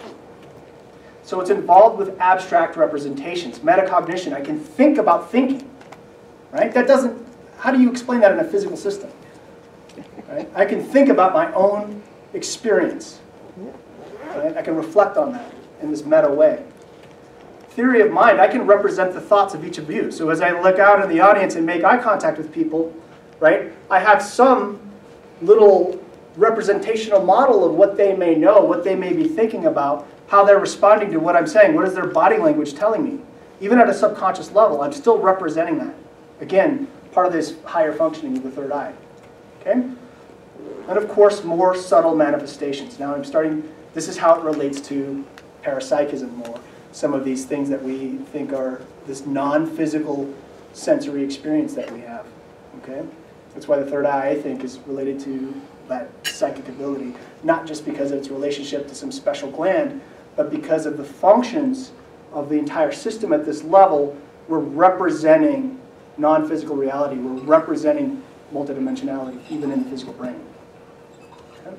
So it's involved with abstract representations, metacognition. I can think about thinking, right? How do you explain that in a physical system? Right? I can think about my own experience. Right? I can reflect on that in this meta way. Theory of mind, I can represent the thoughts of each of you. So as I look out in the audience and make eye contact with people, right, I have some little representational model of what they may know, what they may be thinking about, how they're responding to what I'm saying. What is their body language telling me? Even at a subconscious level, I'm still representing that. Again, part of this higher functioning of the third eye. Okay? And of course, more subtle manifestations. Now I'm starting, this is how it relates to parapsychism, or some of these things that we think are this non-physical sensory experience that we have. Okay? That's why the third eye, I think, is related to that psychic ability, not just because of its relationship to some special gland, but because of the functions of the entire system at this level. We're representing non-physical reality. We're representing multidimensionality, even in the physical brain. Okay?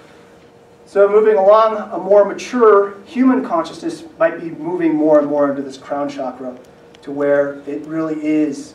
So moving along, a more mature human consciousness might be moving more and more into this crown chakra, to where it really is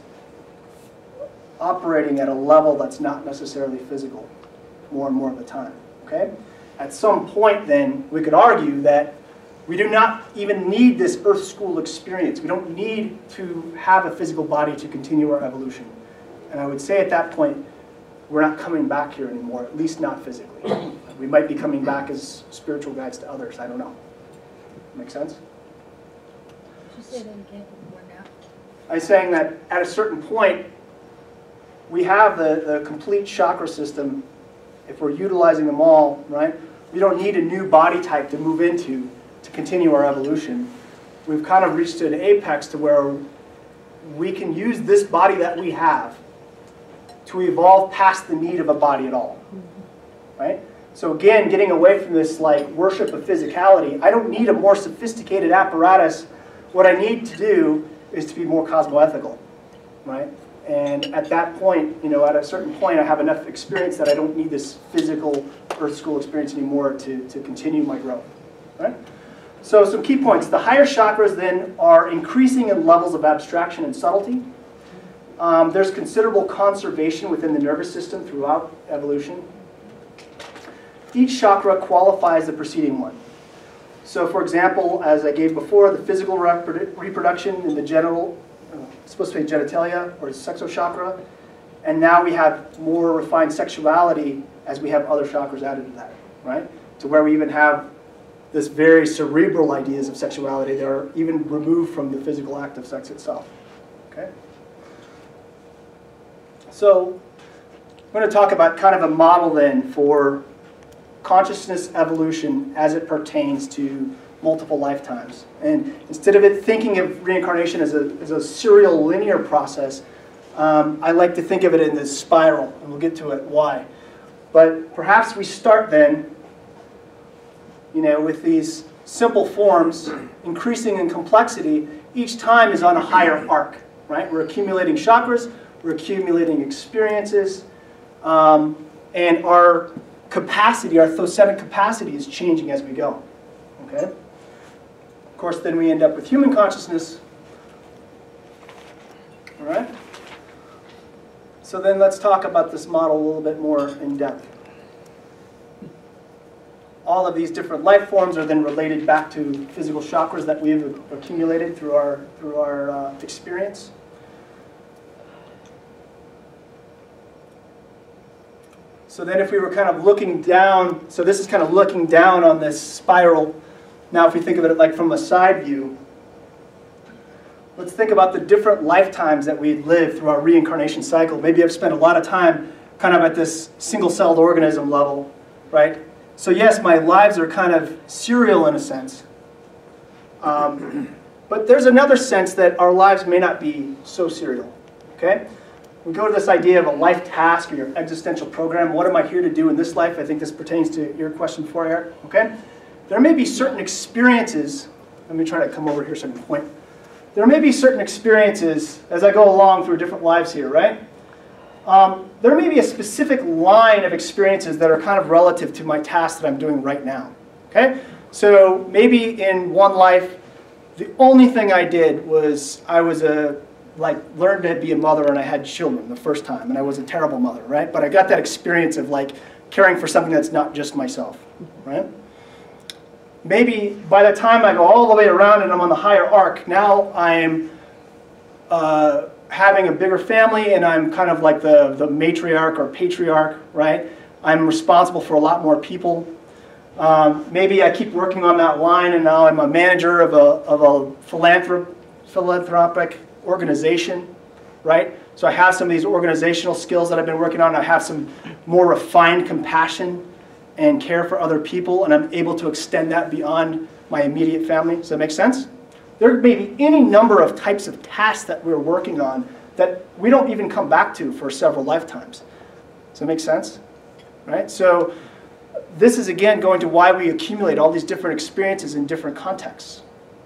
operating at a level that's not necessarily physical more and more of the time. Okay? At some point then, we could argue that we do not even need this Earth School experience. We don't need to have a physical body to continue our evolution. And I would say at that point, we're not coming back here anymore, at least not physically. We might be coming back as spiritual guides to others. I don't know. Make sense?
Did you say that again?
I'm saying that at a certain point, we have the complete chakra system. If we're utilizing them all, right? We don't need a new body type to move into to continue our evolution. We've kind of reached an apex to where we can use this body that we have to evolve past the need of a body at all, right? So again, getting away from this like worship of physicality, I don't need a more sophisticated apparatus. What I need to do is to be more cosmoethical, right? And at that point, you know, at a certain point, I have enough experience that I don't need this physical Earth School experience anymore to continue my growth, right? So some key points. The higher chakras then are increasing in levels of abstraction and subtlety. There's considerable conservation within the nervous system throughout evolution. Each chakra qualifies the preceding one. So for example, as I gave before, the physical reproduction in the genital, supposed to be genitalia or sexual chakra, and now we have more refined sexuality as we have other chakras added to that, right? To where we even have this very cerebral ideas of sexuality that are even removed from the physical act of sex itself. Okay? So I'm going to talk about kind of a model then for consciousness evolution as it pertains to multiple lifetimes. And instead of it thinking of reincarnation as a serial linear process, I like to think of it in this spiral, and we'll get to it why. But perhaps we start then, you know, with these simple forms, increasing in complexity. Each time is on a higher arc, right? We're accumulating chakras, we're accumulating experiences, and our capacity, our thocetic capacity is changing as we go, okay? Of course, then we end up with human consciousness, all right? So then let's talk about this model a little bit more in depth. All of these different life forms are then related back to physical chakras that we've accumulated through our experience. So then if we were kind of looking down, so this is kind of looking down on this spiral. Now if we think of it like from a side view, let's think about the different lifetimes that we live through our reincarnation cycle. Maybe I've spent a lot of time kind of at this single-celled organism level, right? So yes, my lives are kind of serial in a sense. But there's another sense that our lives may not be so serial, okay? We go to this idea of a life task or your existential program. What am I here to do in this life? I think this pertains to your question before, Eric, okay? There may be certain experiences. Let me try to come over here so I can point. There may be certain experiences as I go along through different lives here, right? There may be a specific line of experiences that are kind of relative to my task that I'm doing right now, okay? So maybe in one life, the only thing I did was I was learned to be a mother and I had children the first time and I was a terrible mother, right? But I got that experience of like caring for something that's not just myself, right? Maybe by the time I go all the way around and I'm on the higher arc, now I'm having a bigger family and I'm kind of like the matriarch or patriarch, right? I'm responsible for a lot more people. Maybe I keep working on that line and now I'm a manager of a philanthropic organization, right? So I have some of these organizational skills that I've been working on. I have some more refined compassion and care for other people, and I'm able to extend that beyond my immediate family. Does that make sense? There may be any number of types of tasks that we're working on that we don't even come back to for several lifetimes. Does that make sense? Right? So this is, again, going to why we accumulate all these different experiences in different contexts.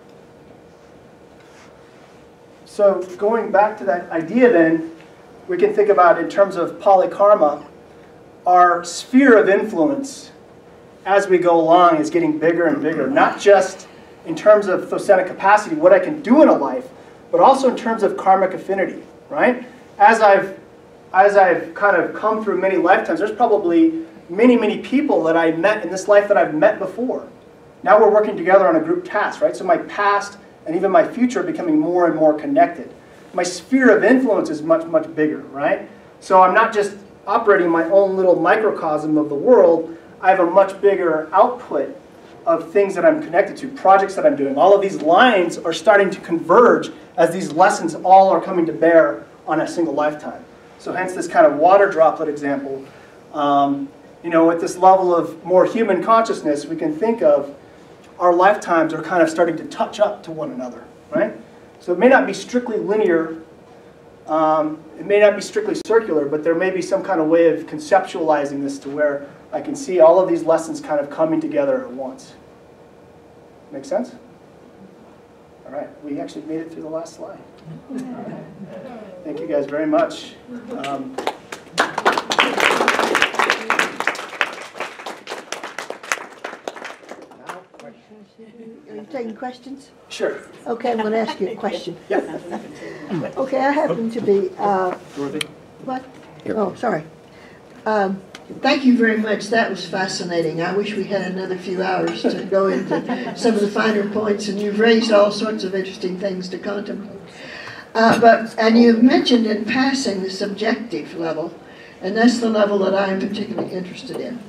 So going back to that idea then, we can think about in terms of polykarma, our sphere of influence as we go along is getting bigger and bigger, not just in terms of thosenic capacity, what I can do in a life, but also in terms of karmic affinity, right? As I've kind of come through many lifetimes, there's probably many, many people that I met in this life that I've met before. Now we're working together on a group task, right? So my past and even my future are becoming more and more connected. My sphere of influence is much, much bigger, right? So I'm not just operating my own little microcosm of the world. I have a much bigger output of things that I'm connected to, projects that I'm doing. All of these lines are starting to converge as these lessons all are coming to bear on a single lifetime. So hence this kind of water droplet example. You know, at this level of more human consciousness, we can think of our lifetimes are kind of starting to touch up to one another, right? So it may not be strictly linear, it may not be strictly circular, but there may be some kind of way of conceptualizing this to where I can see all of these lessons kind of coming together at once. Make sense? All right, we actually made it through the last slide. Thank you guys very much.
Are you taking questions?
Sure.
Okay, I'm going to ask you a question.
Yeah.
Okay, I happen to be...
Dorothy?
What? Oh, sorry. Thank you very much. That was fascinating. I wish we had another few hours to go into some of the finer points, and you've raised all sorts of interesting things to contemplate. And you've mentioned in passing the subjective level, and that's the level that I am particularly interested in.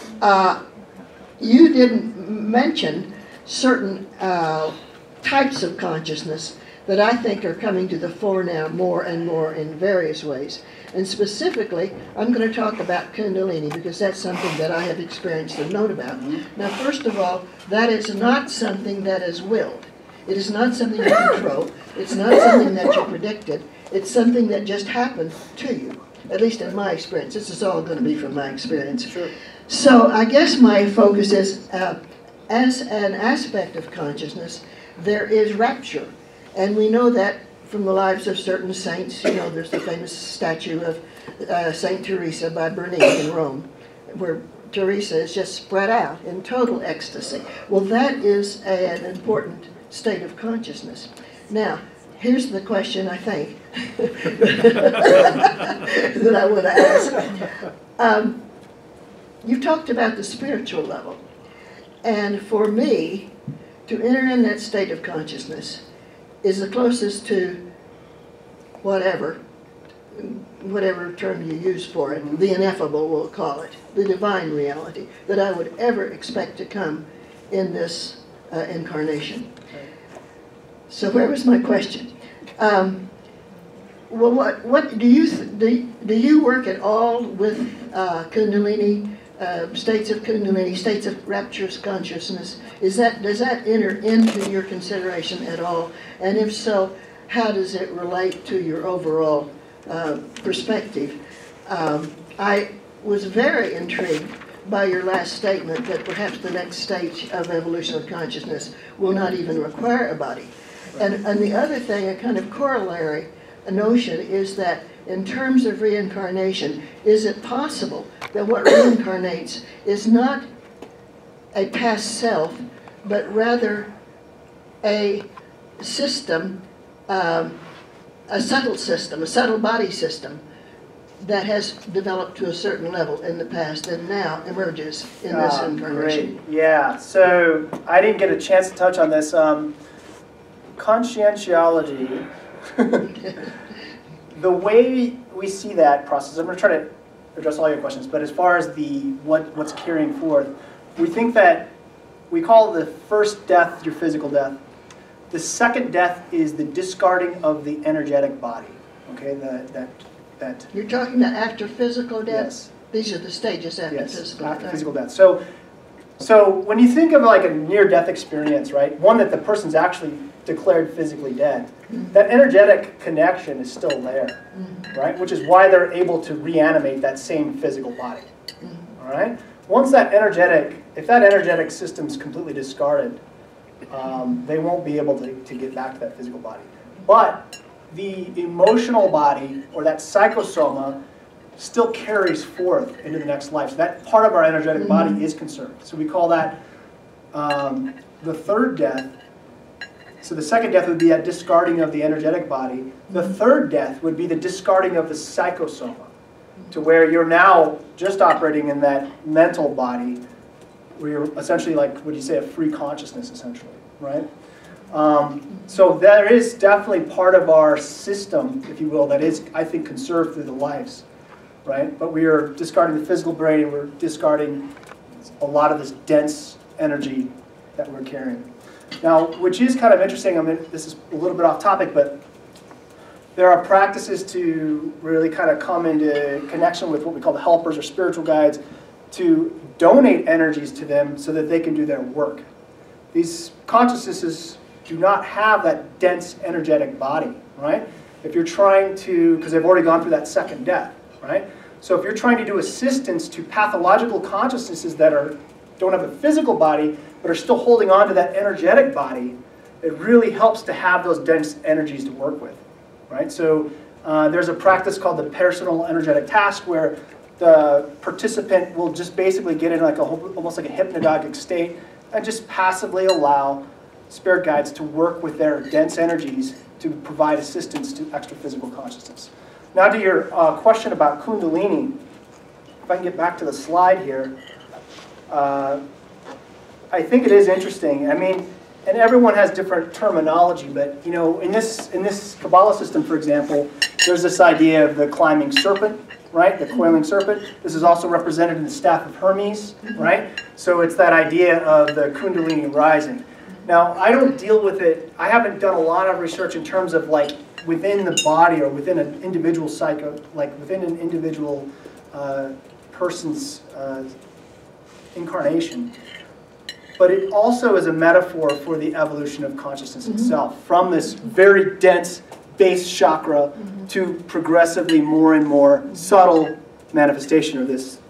You didn't mention certain types of consciousness that I think are coming to the fore now more and more in various ways. And specifically, I'm going to talk about Kundalini because that's something that I have experienced and known about. Now, first of all, that is not something that is willed. It is not something you control. It's not something that you predicted. It's something that just happened to you, at least in my experience. This is all going to be from my experience.
Sure.
So I guess my focus is, as an aspect of consciousness, there is rapture. And we know that from the lives of certain saints. You know, there's the famous statue of Saint Teresa by Bernini in Rome, where Teresa is just spread out in total ecstasy. Well, that is an important state of consciousness. Now, here's the question, I think, that I want to ask. You've talked about the spiritual level. And for me, to enter in that state of consciousness is the closest to whatever term you use for it, the ineffable, we'll call it, the divine reality, that I would ever expect to come in this incarnation. So where was my question? Well, what do you work at all with Kundalini, states of Kundalini, states of rapturous consciousness? Does that enter into your consideration at all? And if so, how does it relate to your overall perspective? I was very intrigued by your last statement that perhaps the next stage of evolution of consciousness will not even require a body. And the other thing, a kind of corollary notion, is that in terms of reincarnation, is it possible that what reincarnates is not a past self, but rather a system, a subtle body system that has developed to a certain level in the past and now emerges in this incarnation?
Great. Yeah, so I didn't get a chance to touch on this. Conscientiology, the way we see that process, I'm going to try to address all your questions, but as far as what's carrying forth, we think that we call the first death your physical death. The second death is the discarding of the energetic body. Okay, that.
You're talking about after physical death?
Yes.
These are the stages after physical death.
After physical death. So when you think of like a near-death experience, right, one that the person's actually declared physically dead, that energetic connection is still there, right? Which is why they're able to reanimate that same physical body. All right. Once that if that energetic system's completely discarded, they won't be able to get back to that physical body. But the emotional body, or that psychosoma, still carries forth into the next life. So that part of our energetic body is conserved. So we call that the third death. So the second death would be that discarding of the energetic body. The third death would be the discarding of the psychosoma, to where you're now just operating in that mental body, where you're essentially like, would you say, a free consciousness, essentially, right? So there is definitely part of our system, if you will, that is, I think, conserved through the lives, right? But we are discarding the physical brain, and we're discarding a lot of this dense energy that we're carrying. Now, which is kind of interesting, I mean, this is a little bit off topic, but there are practices to really kind of come into connection with what we call the helpers or spiritual guides, to donate energies to them so that they can do their work. These consciousnesses do not have that dense energetic body, right? If you're trying to, because they've already gone through that second death, right? So if you're trying to do assistance to pathological consciousnesses that don't have a physical body, but are still holding on to that energetic body, it really helps to have those dense energies to work with, right? So there's a practice called the personal energetic task, where the participant will just basically get in like almost like a hypnagogic state and just passively allow spirit guides to work with their dense energies to provide assistance to extra physical consciousness. Now to your question about Kundalini, if I can get back to the slide here, I think it is interesting. I mean, and everyone has different terminology, but you know, in this Kabbalah system, for example, there's this idea of the climbing serpent, right? The coiling serpent. This is also represented in the staff of Hermes, right? So it's that idea of the Kundalini rising. Now, I don't deal with it. I haven't done a lot of research in terms of like within the body or within an individual within an individual person's incarnation. But it also is a metaphor for the evolution of consciousness itself, from this very dense base chakra to progressively more and more subtle manifestation of this,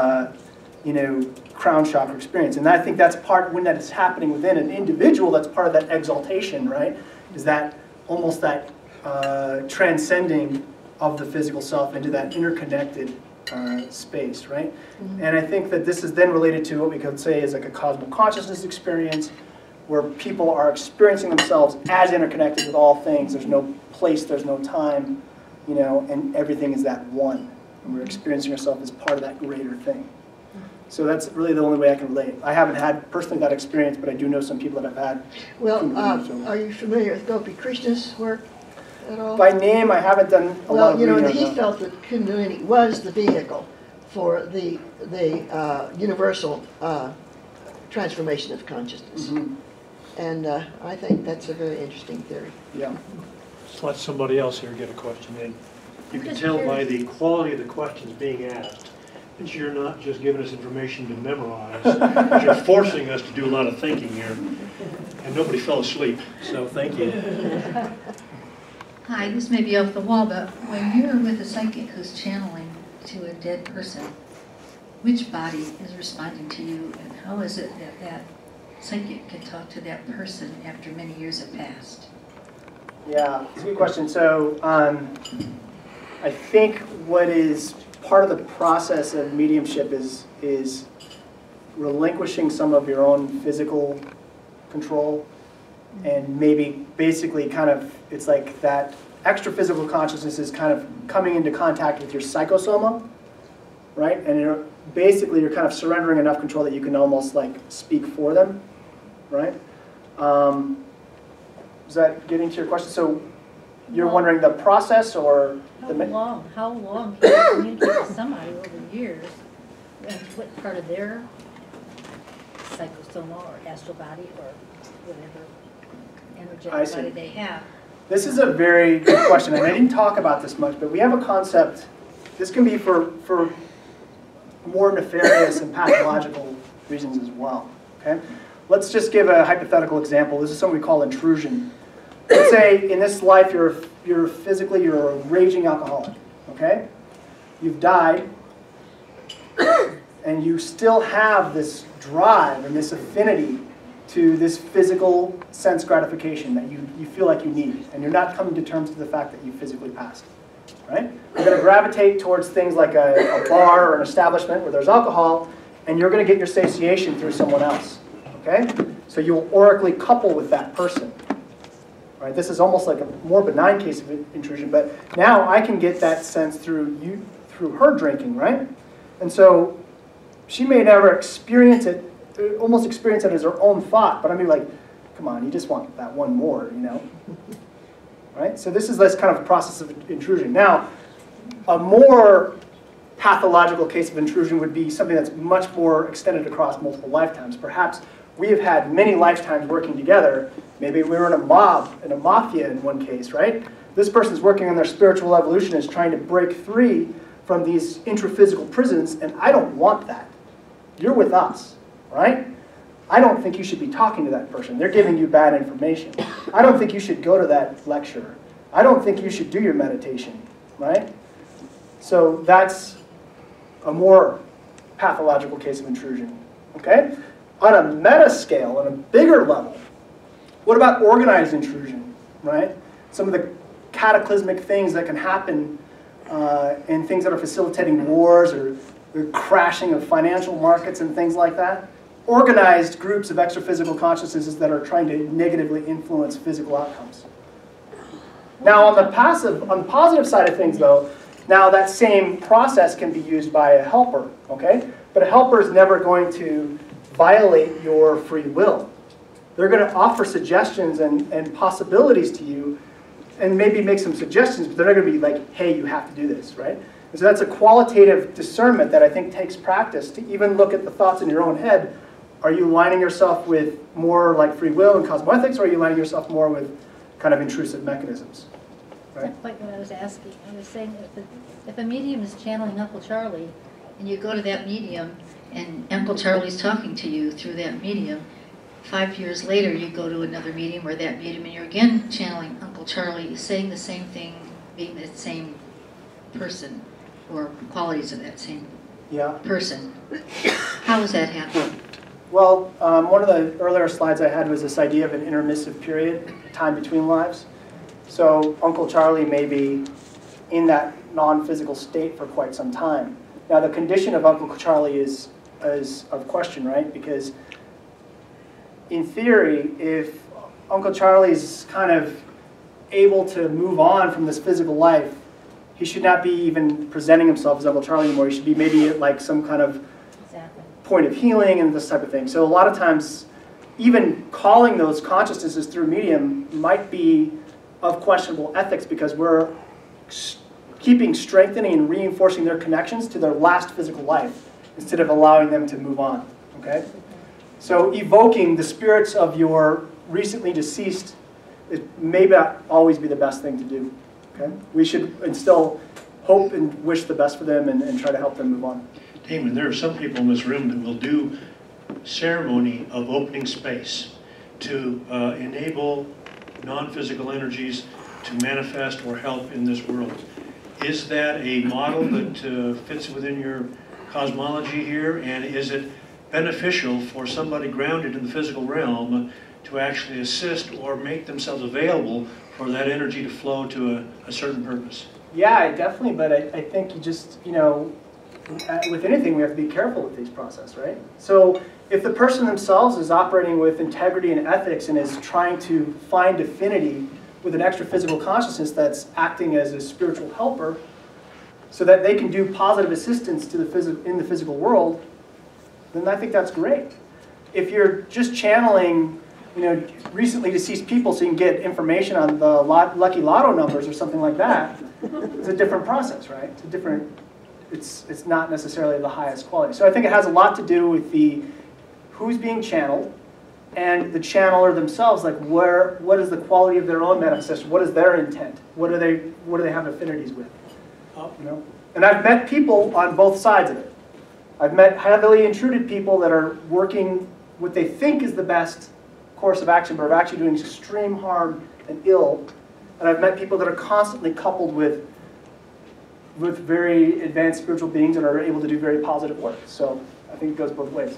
crown chakra experience. And I think that's part, when that is happening within an individual, that's part of that exaltation, right? Is that almost that transcending of the physical self into that interconnected space, right? And I think that this is then related to what we could say is like a cosmic consciousness experience, where people are experiencing themselves as interconnected with all things. There's no place, there's no time, and everything is that one. And we're experiencing ourselves as part of that greater thing. So that's really the only way I can relate. I haven't had personally that experience, but I do know some people that have had.
Well, are you familiar with Gopi Krishna's work at all?
By name, I haven't done a lot of reading.
Well, he felt that Kundalini was the vehicle for the universal transformation of consciousness. And I think that's a very interesting theory.
Yeah.
Let's let somebody else here get a question in. You can tell by the quality of the questions being asked that you're not just giving us information to memorize, but you're forcing us to do a lot of thinking here. And nobody fell asleep, so thank you.
Hi, this may be off the wall, but when you're with a psychic who's channeling to a dead person, which body is responding to you, and how is it that that psychic can talk to that person after many years have passed?
Yeah, it's a good question. So I think what is part of the process of mediumship is relinquishing some of your own physical control, and maybe basically kind of, it's like that extra physical consciousness is kind of coming into contact with your psychosoma, right? And you're kind of surrendering enough control that you can almost like speak for them, right? Is that getting to your question? So you're wondering the process, or
how long can you communicate with somebody over years? And what part of their psychosoma or astral body or whatever
I
energetic
see.
body they have.
This is a very good question, and I didn't talk about this much, but we have a concept. This can be for more nefarious and pathological reasons as well. Okay, let's just give a hypothetical example. This is something we call intrusion. Let's say in this life you're a raging alcoholic. Okay, you've died, and you still have this drive and this affinity to this physical sense gratification that you feel like you need, and you're not coming to terms with the fact that you physically passed, right? You're going to gravitate towards things like a bar or an establishment where there's alcohol, and you're going to get your satiation through someone else, okay? So you'll aurically couple with that person, right? This is almost like a more benign case of intrusion, but now I can get that sense through her drinking, right? And so she may never experience it, almost experience it as her own thought, but I mean, like, come on, you just want that one more, you know? Right? So this is this kind of process of intrusion. Now, a more pathological case of intrusion would be something that's much more extended across multiple lifetimes. Perhaps we have had many lifetimes working together. Maybe we were in a mob, in a mafia in one case, right? This person's working on their spiritual evolution, is trying to break free from these intraphysical prisons, and I don't want that. You're with us. Right? I don't think you should be talking to that person. They're giving you bad information. I don't think you should go to that lecture. I don't think you should do your meditation. Right? So that's a more pathological case of intrusion. Okay? On a meta scale, on a bigger level, what about organized intrusion? Right? Some of the cataclysmic things that can happen and things that are facilitating wars or the crashing of financial markets and things like that. Organized groups of extra-physical consciousnesses that are trying to negatively influence physical outcomes. Now, on the positive side of things, though, now that same process can be used by a helper, okay? But a helper is never going to violate your free will. They're going to offer suggestions and possibilities to you, and maybe make some suggestions, but they're not going to be like, hey, you have to do this, right? And so that's a qualitative discernment that I think takes practice to even look at the thoughts in your own head. Are you aligning yourself with more like free will and cosmoethics, or are you aligning yourself more with kind of intrusive mechanisms? Right?
That's quite what I was asking. I was saying if a medium is channeling Uncle Charlie, and you go to that medium, and Uncle Charlie's talking to you through that medium, 5 years later you go to another medium or that medium, and you're again channeling Uncle Charlie, saying the same thing, being the same person, or qualities of that same person. How does that happen?
Well, one of the earlier slides I had was this idea of an intermissive period, time between lives. So Uncle Charlie may be in that non-physical state for quite some time. Now the condition of Uncle Charlie is of question, right? Because in theory, if Uncle Charlie's kind of able to move on from this physical life, he should not be even presenting himself as Uncle Charlie anymore. He should be maybe at like some kind of point of healing and this type of thing. So a lot of times, even calling those consciousnesses through medium might be of questionable ethics, because we're keeping strengthening and reinforcing their connections to their last physical life instead of allowing them to move on. Okay? So evoking the spirits of your recently deceased may not always be the best thing to do. Okay? We should instill hope and wish the best for them and try to help them move on.
Damon, there are some people in this room that will do ceremony of opening space to enable non-physical energies to manifest or help in this world. Is that a model that fits within your cosmology here, and is it beneficial for somebody grounded in the physical realm to actually assist or make themselves available for that energy to flow to a certain purpose?
Yeah, definitely, but I think you just, you know, with anything we have to be careful with these processes, right? So if the person themselves is operating with integrity and ethics and is trying to find affinity with an extra physical consciousness that's acting as a spiritual helper so that they can do positive assistance to in the physical world, then I think that's great. If you're just channeling, you know, recently deceased people so you can get information on the lucky lotto numbers or something like that, it's a different process, right? It's a different, it's not necessarily the highest quality. So I think it has a lot to do with who's being channeled, and the channeler themselves, like what is the quality of their own manifestation? What is their intent? What do they have affinities with? You know? And I've met people on both sides of it. I've met heavily intruded people that are working what they think is the best course of action, but are actually doing extreme harm and ill. And I've met people that are constantly coupled with very advanced spiritual beings and are able to do very positive work. So I think it goes both ways.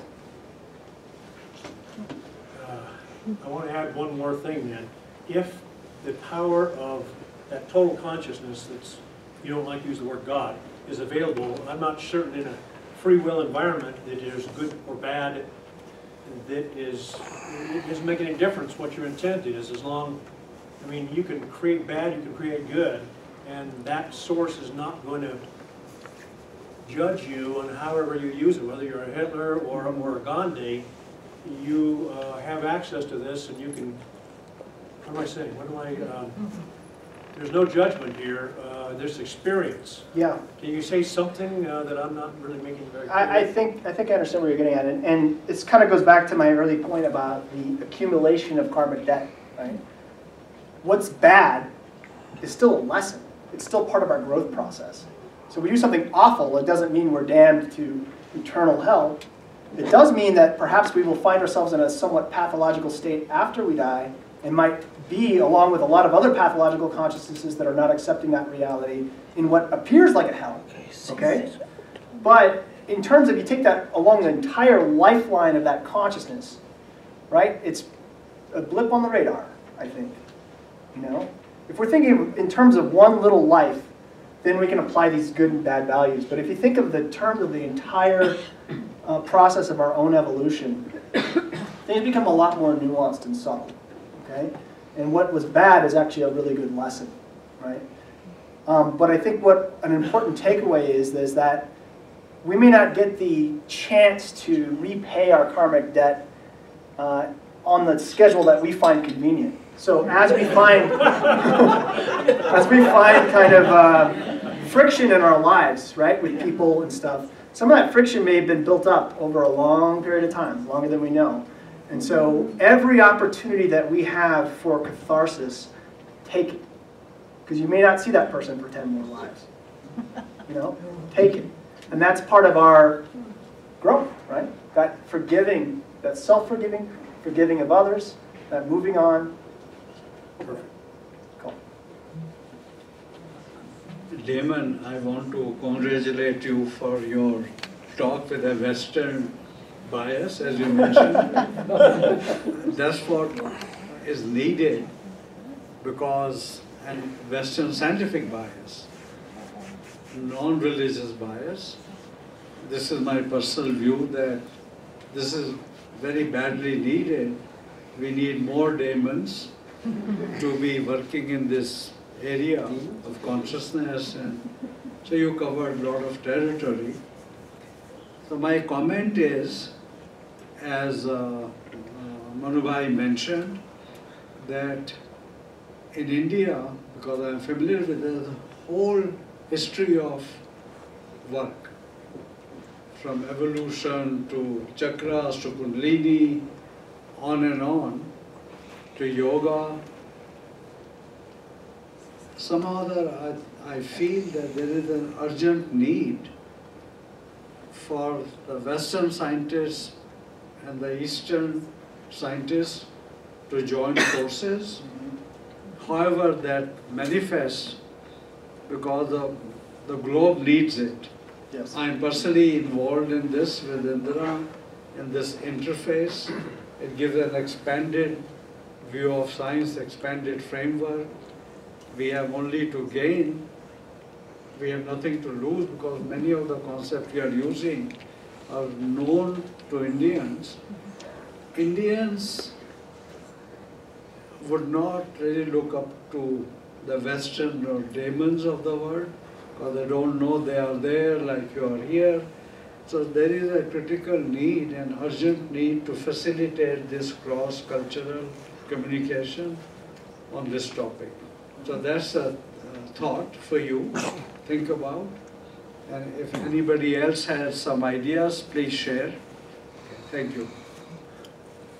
I want to add one more thing then. If the power of that total consciousness that's, you don't like to use the word God, is available, I'm not certain in a free will environment that is good or bad, that it doesn't make any difference what your intent is, as long, I mean, you can create bad, you can create good, and that source is not going to judge you on however you use it, whether you're a Hitler or a Gandhi. You have access to this, and you can, what am I saying? There's no judgment here. There's experience.
Yeah.
Can you say something that I'm not really making very clear?
I think I understand where you're getting at, and this kind of goes back to my early point about the accumulation of karmic debt. Right? What's bad is still a lesson. It's still part of our growth process. So if we do something awful, it doesn't mean we're damned to eternal hell. It does mean that perhaps we will find ourselves in a somewhat pathological state after we die, and might be, along with a lot of other pathological consciousnesses that are not accepting that reality, in what appears like a hell. Okay? But in terms of, you take that along the entire lifeline of that consciousness, right? It's a blip on the radar, I think. You know? If we're thinking in terms of one little life, then we can apply these good and bad values. But if you think of the terms of the entire process of our own evolution, things become a lot more nuanced and subtle. Okay? And what was bad is actually a really good lesson, right? But I think what an important takeaway is that we may not get the chance to repay our karmic debt on the schedule that we find convenient. So as we find, kind of friction in our lives, right, with people and stuff, some of that friction may have been built up over a long period of time, longer than we know. And so every opportunity that we have for catharsis, take it. Because you may not see that person for 10 more lives. You know, take it. And that's part of our growth, right? That forgiving, that self-forgiving, forgiving of others, that moving on. Perfect. Cool.
Damon, I want to congratulate you for your talk with a Western bias, as you mentioned. That's what is needed, because and Western scientific bias, non-religious bias. This is my personal view that this is very badly needed. We need more Damons to be working in this area of consciousness, and so you covered a lot of territory. So my comment is, as Manubhai mentioned, that in India, because I'm familiar with the whole history of work, from evolution to Chakras to Kundalini, on and on, to yoga. Somehow that I feel that there is an urgent need for the Western scientists and the Eastern scientists to join forces. However that manifests, because the globe needs it.
Yes.
I'm personally involved in this with Indira, in this interface. It gives an expanded view of science, expanded framework. We have only to gain. We have nothing to lose, because many of the concepts we are using are known to Indians. Indians would not really look up to the Western or Damons of the world, because they don't know they are there like you are here. So there is a critical need, an urgent need to facilitate this cross-cultural communication on this topic. So that's a thought for you, think about. And if anybody else has some ideas, please share. Thank you.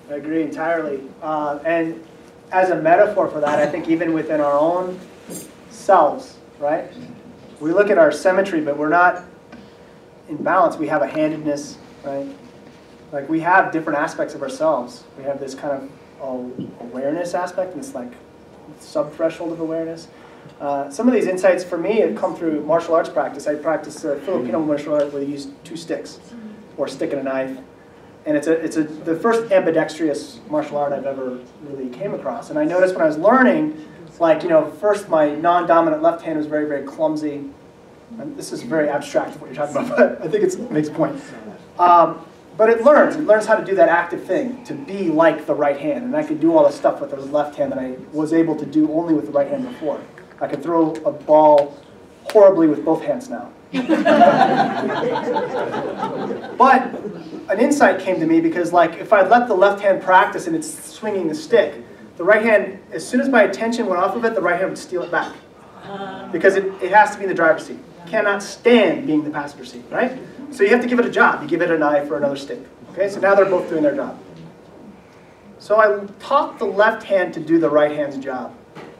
I agree entirely. And as a metaphor for that, I think even within our own selves, right? We look at our symmetry, but we're not in balance. We have a handedness, right? Like we have different aspects of ourselves. We have this kind of awareness aspect, this like sub-threshold of awareness. Some of these insights for me have come through martial arts practice. I practice Filipino martial arts where they use 2 sticks, or a stick and a knife. And it's the first ambidextrous martial art I've ever really came across. And I noticed when I was learning, like, first my non-dominant left hand was very, very clumsy. And this is very abstract what you're talking about, but I think it makes a point. But it learns how to do that active thing, to be like the right hand. And I could do all the stuff with the left hand that I was able to do only with the right hand before. I could throw a ball horribly with both hands now. But an insight came to me because, like, if I let the left hand practice and it's swinging the stick, the right hand, as soon as my attention went off of it, the right hand would steal it back. Because it has to be in the driver's seat. It cannot stand being the passenger seat, right? So you have to give it a job. You give it a knife or another stick. Okay, so now they're both doing their job. So I taught the left hand to do the right hand's job.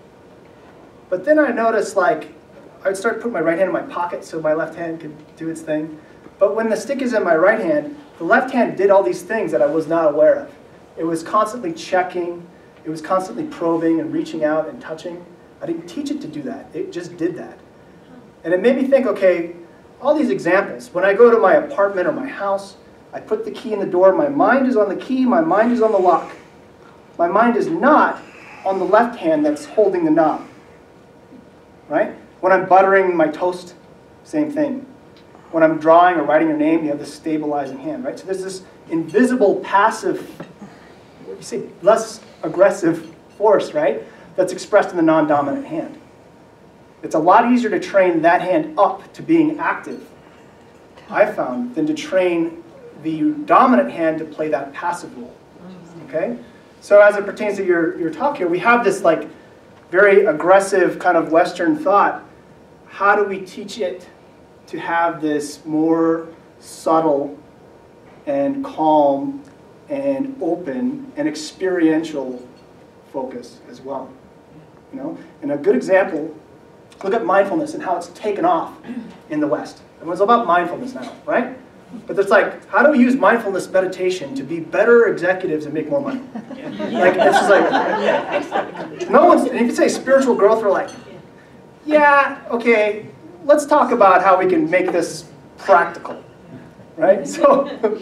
But then I noticed, like, I'd start putting my right hand in my pocket so my left hand could do its thing. But when the stick is in my right hand, the left hand did all these things that I was not aware of. It was constantly checking. It was constantly probing and reaching out and touching. I didn't teach it to do that. It just did that. And it made me think, okay, all these examples. When I go to my apartment or my house, I put the key in the door. My mind is on the key. My mind is on the lock. My mind is not on the left hand that's holding the knob. Right? When I'm buttering my toast, same thing. When I'm drawing or writing your name, you have this stabilizing hand, right? So there's this invisible, passive, you say, less aggressive force, right? That's expressed in the non-dominant hand. It's a lot easier to train that hand up to being active, I found, than to train the dominant hand to play that passive role. Okay? So as it pertains to your talk here, we have this like very aggressive kind of Western thought. How do we teach it to have this more subtle and calm and open and experiential focus as well? You know? And a good example, look at mindfulness and how it's taken off in the West. Everyone's all about mindfulness now, right? But it's like, how do we use mindfulness meditation to be better executives and make more money? Like, it's just like, no one's, and if you say spiritual growth, we're like, yeah, okay, let's talk about how we can make this practical, right? So,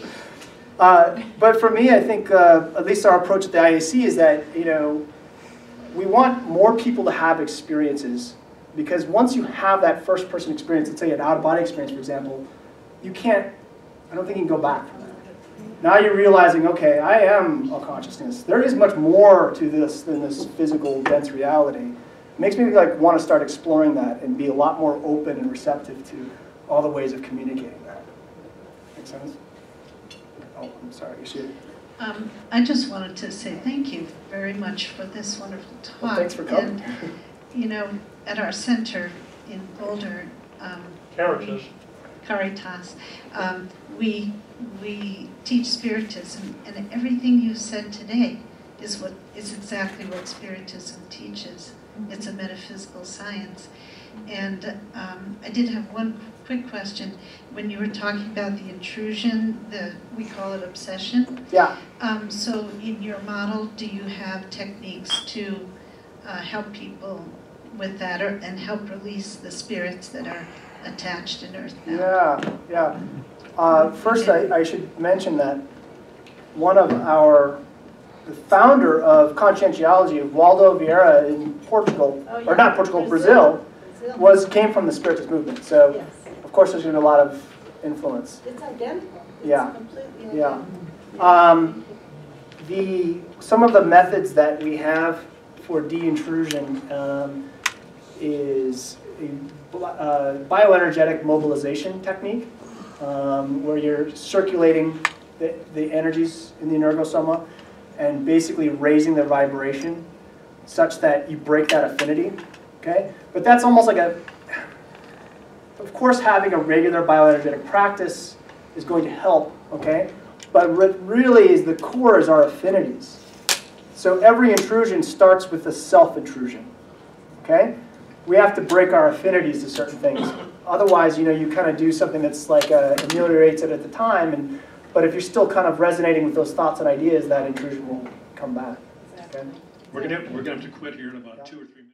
but for me, I think at least our approach at the IAC is that, you know, we want more people to have experiences, because once you have that first person experience, let's say an out-of-body experience, for example, you can't, I don't think you can go back from that. Now you're realizing, okay, I am a consciousness. There is much more to this than this physical, dense reality. It makes me like want to start exploring that and be a lot more open and receptive to all the ways of communicating that. Make sense? Oh, I'm sorry, you should.
I just wanted to say thank you very much for this wonderful talk.
Well, thanks for coming.
And, you know, at our center in Boulder, Caritas, we teach Spiritism, and everything you said today is exactly what Spiritism teaches. It's a metaphysical science. And I did have one quick question. When you were talking about the intrusion, we call it obsession.
Yeah.
So in your model, do you have techniques to help people with that, and help release the spirits that are attached and earthbound?
Yeah. First, I should mention that one of the founder of conscientiology, Waldo Vieira in Portugal, or not Portugal, Brazil, came from the Spiritist movement. So, yes. Of course, there's going to be a lot of influence.
It's identical.
Yeah.
It's completely identical.
Yeah. Some of the methods that we have for de-intrusion is a bioenergetic mobilization technique, where you're circulating the energies in the energosoma and basically raising the vibration such that you break that affinity. Okay? But that's almost like of course, having a regular bioenergetic practice is going to help, okay? But what really is the core is our affinities. So every intrusion starts with a self-intrusion, okay? We have to break our affinities to certain things. Otherwise, you know, you kind of do something that's like ameliorates it at the time, but if you're still kind of resonating with those thoughts and ideas, that intrusion will come back. Okay?
We're gonna have to quit here in about 2 or 3 minutes.